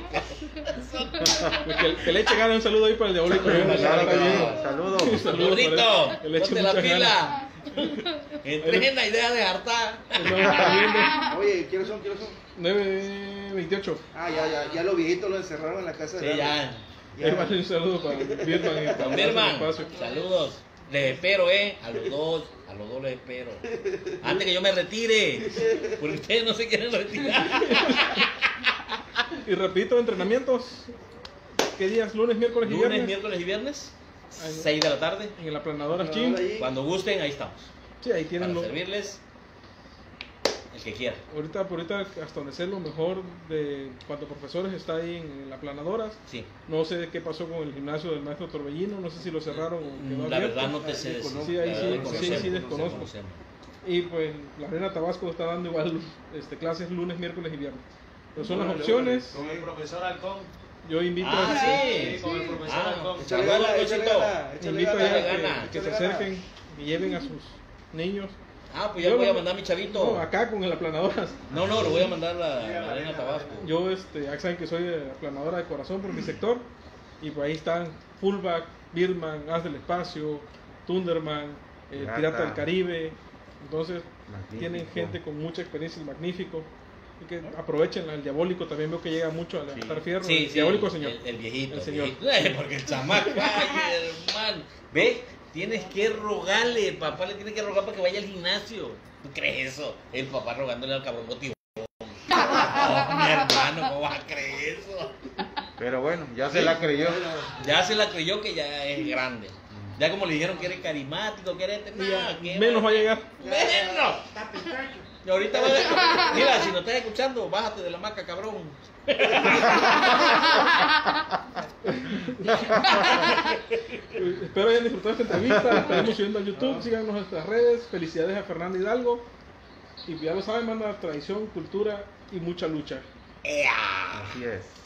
Pues que, que le eche ganas, un saludo ahí para el diabólico. Saludos, Claro que Saludos. sí, saludos. Saludos Gordito, para él. Que le eche ponte la muchas pila. Entrenen la idea de hartar. Nos está viendo. Oye, ¿quiénes son? ¿Quiénes son? nueve veintiocho. Ah, ya, ya, ya los viejitos los encerraron en la casa Sí, de ya. Ahí va un saludo para Birman y para Don el Birman, espacio. saludos. Les espero, eh. A los dos, a los dos les espero. Antes que yo me retire. Porque ustedes no se quieren retirar. Y repito, entrenamientos. ¿Qué días? Lunes, miércoles y Lunes, viernes. miércoles y viernes. Ay, no. seis de la tarde. En el aplanador Ahí. Chin. Cuando gusten, ahí estamos. Sí, ahí Para tienen lo, servirles el que quiera. ahorita, por ahorita, hasta donde sé lo mejor de cuanto profesores está ahí en la planadoras. Sí. No sé qué pasó con el gimnasio del maestro Torbellino, no sé si lo cerraron o quedó La abierto. verdad no te sé Sí, decir. sí, ahí La sí, verdad sí, conocemos, sí desconozco. conocemos. Y pues la Arena Tabasco está dando igual este, clases lunes, miércoles y viernes. Pero son las Órale, opciones. Con el profesor Halcón. Yo invito Ah, a sí. con el profesor Ah, Halcón. Échale saludos, gana, échale Luisito. gana, échale invito gana, a échale que, gana, que se échale gana. acerquen y lleven a sus niños. Ah, pues ya Yo voy a lo- mandar a mi chavito. No, acá con el aplanadoras. No, no, lo voy a mandar a la Arena Tabasco. Yo, este, ya saben que soy de aplanadora de corazón por mi sector. Y por ahí están Fullback, Birdman, Haz del Espacio, Thunderman, eh, Pirata. Pirata del Caribe. Entonces, Magnífico. tienen gente con mucha experiencia y magnífico. Y que aprovechen el diabólico, también veo que llega mucho a levantar fierro. Sí, el sí, diabólico, el, señor. El, el viejito. El el señor. viejito. Eh, porque el chamaco, ay, hermano. ¿Ves? Tienes que rogarle, papá le tiene que rogar para que vaya al gimnasio. ¿Tú crees eso? El papá rogándole al cabrón motivo. Oh, mi hermano, ¿cómo vas a creer eso? Pero bueno, ya se la creyó. Ya se la creyó que ya es grande. Ya como le dijeron que eres carismático, que eres... Y ya, Nah, ¿qué menos va a llegar. ¡Menos! Y ahorita va a... Mira, si no estás escuchando, bájate de la maca, cabrón. Espero hayan disfrutado esta entrevista. La estaremos subiendo a YouTube. Síganos en nuestras redes. Felicidades a Fernando Hidalgo. Y ya lo saben, manda tradición, cultura y mucha lucha. ¡Ea! Así es.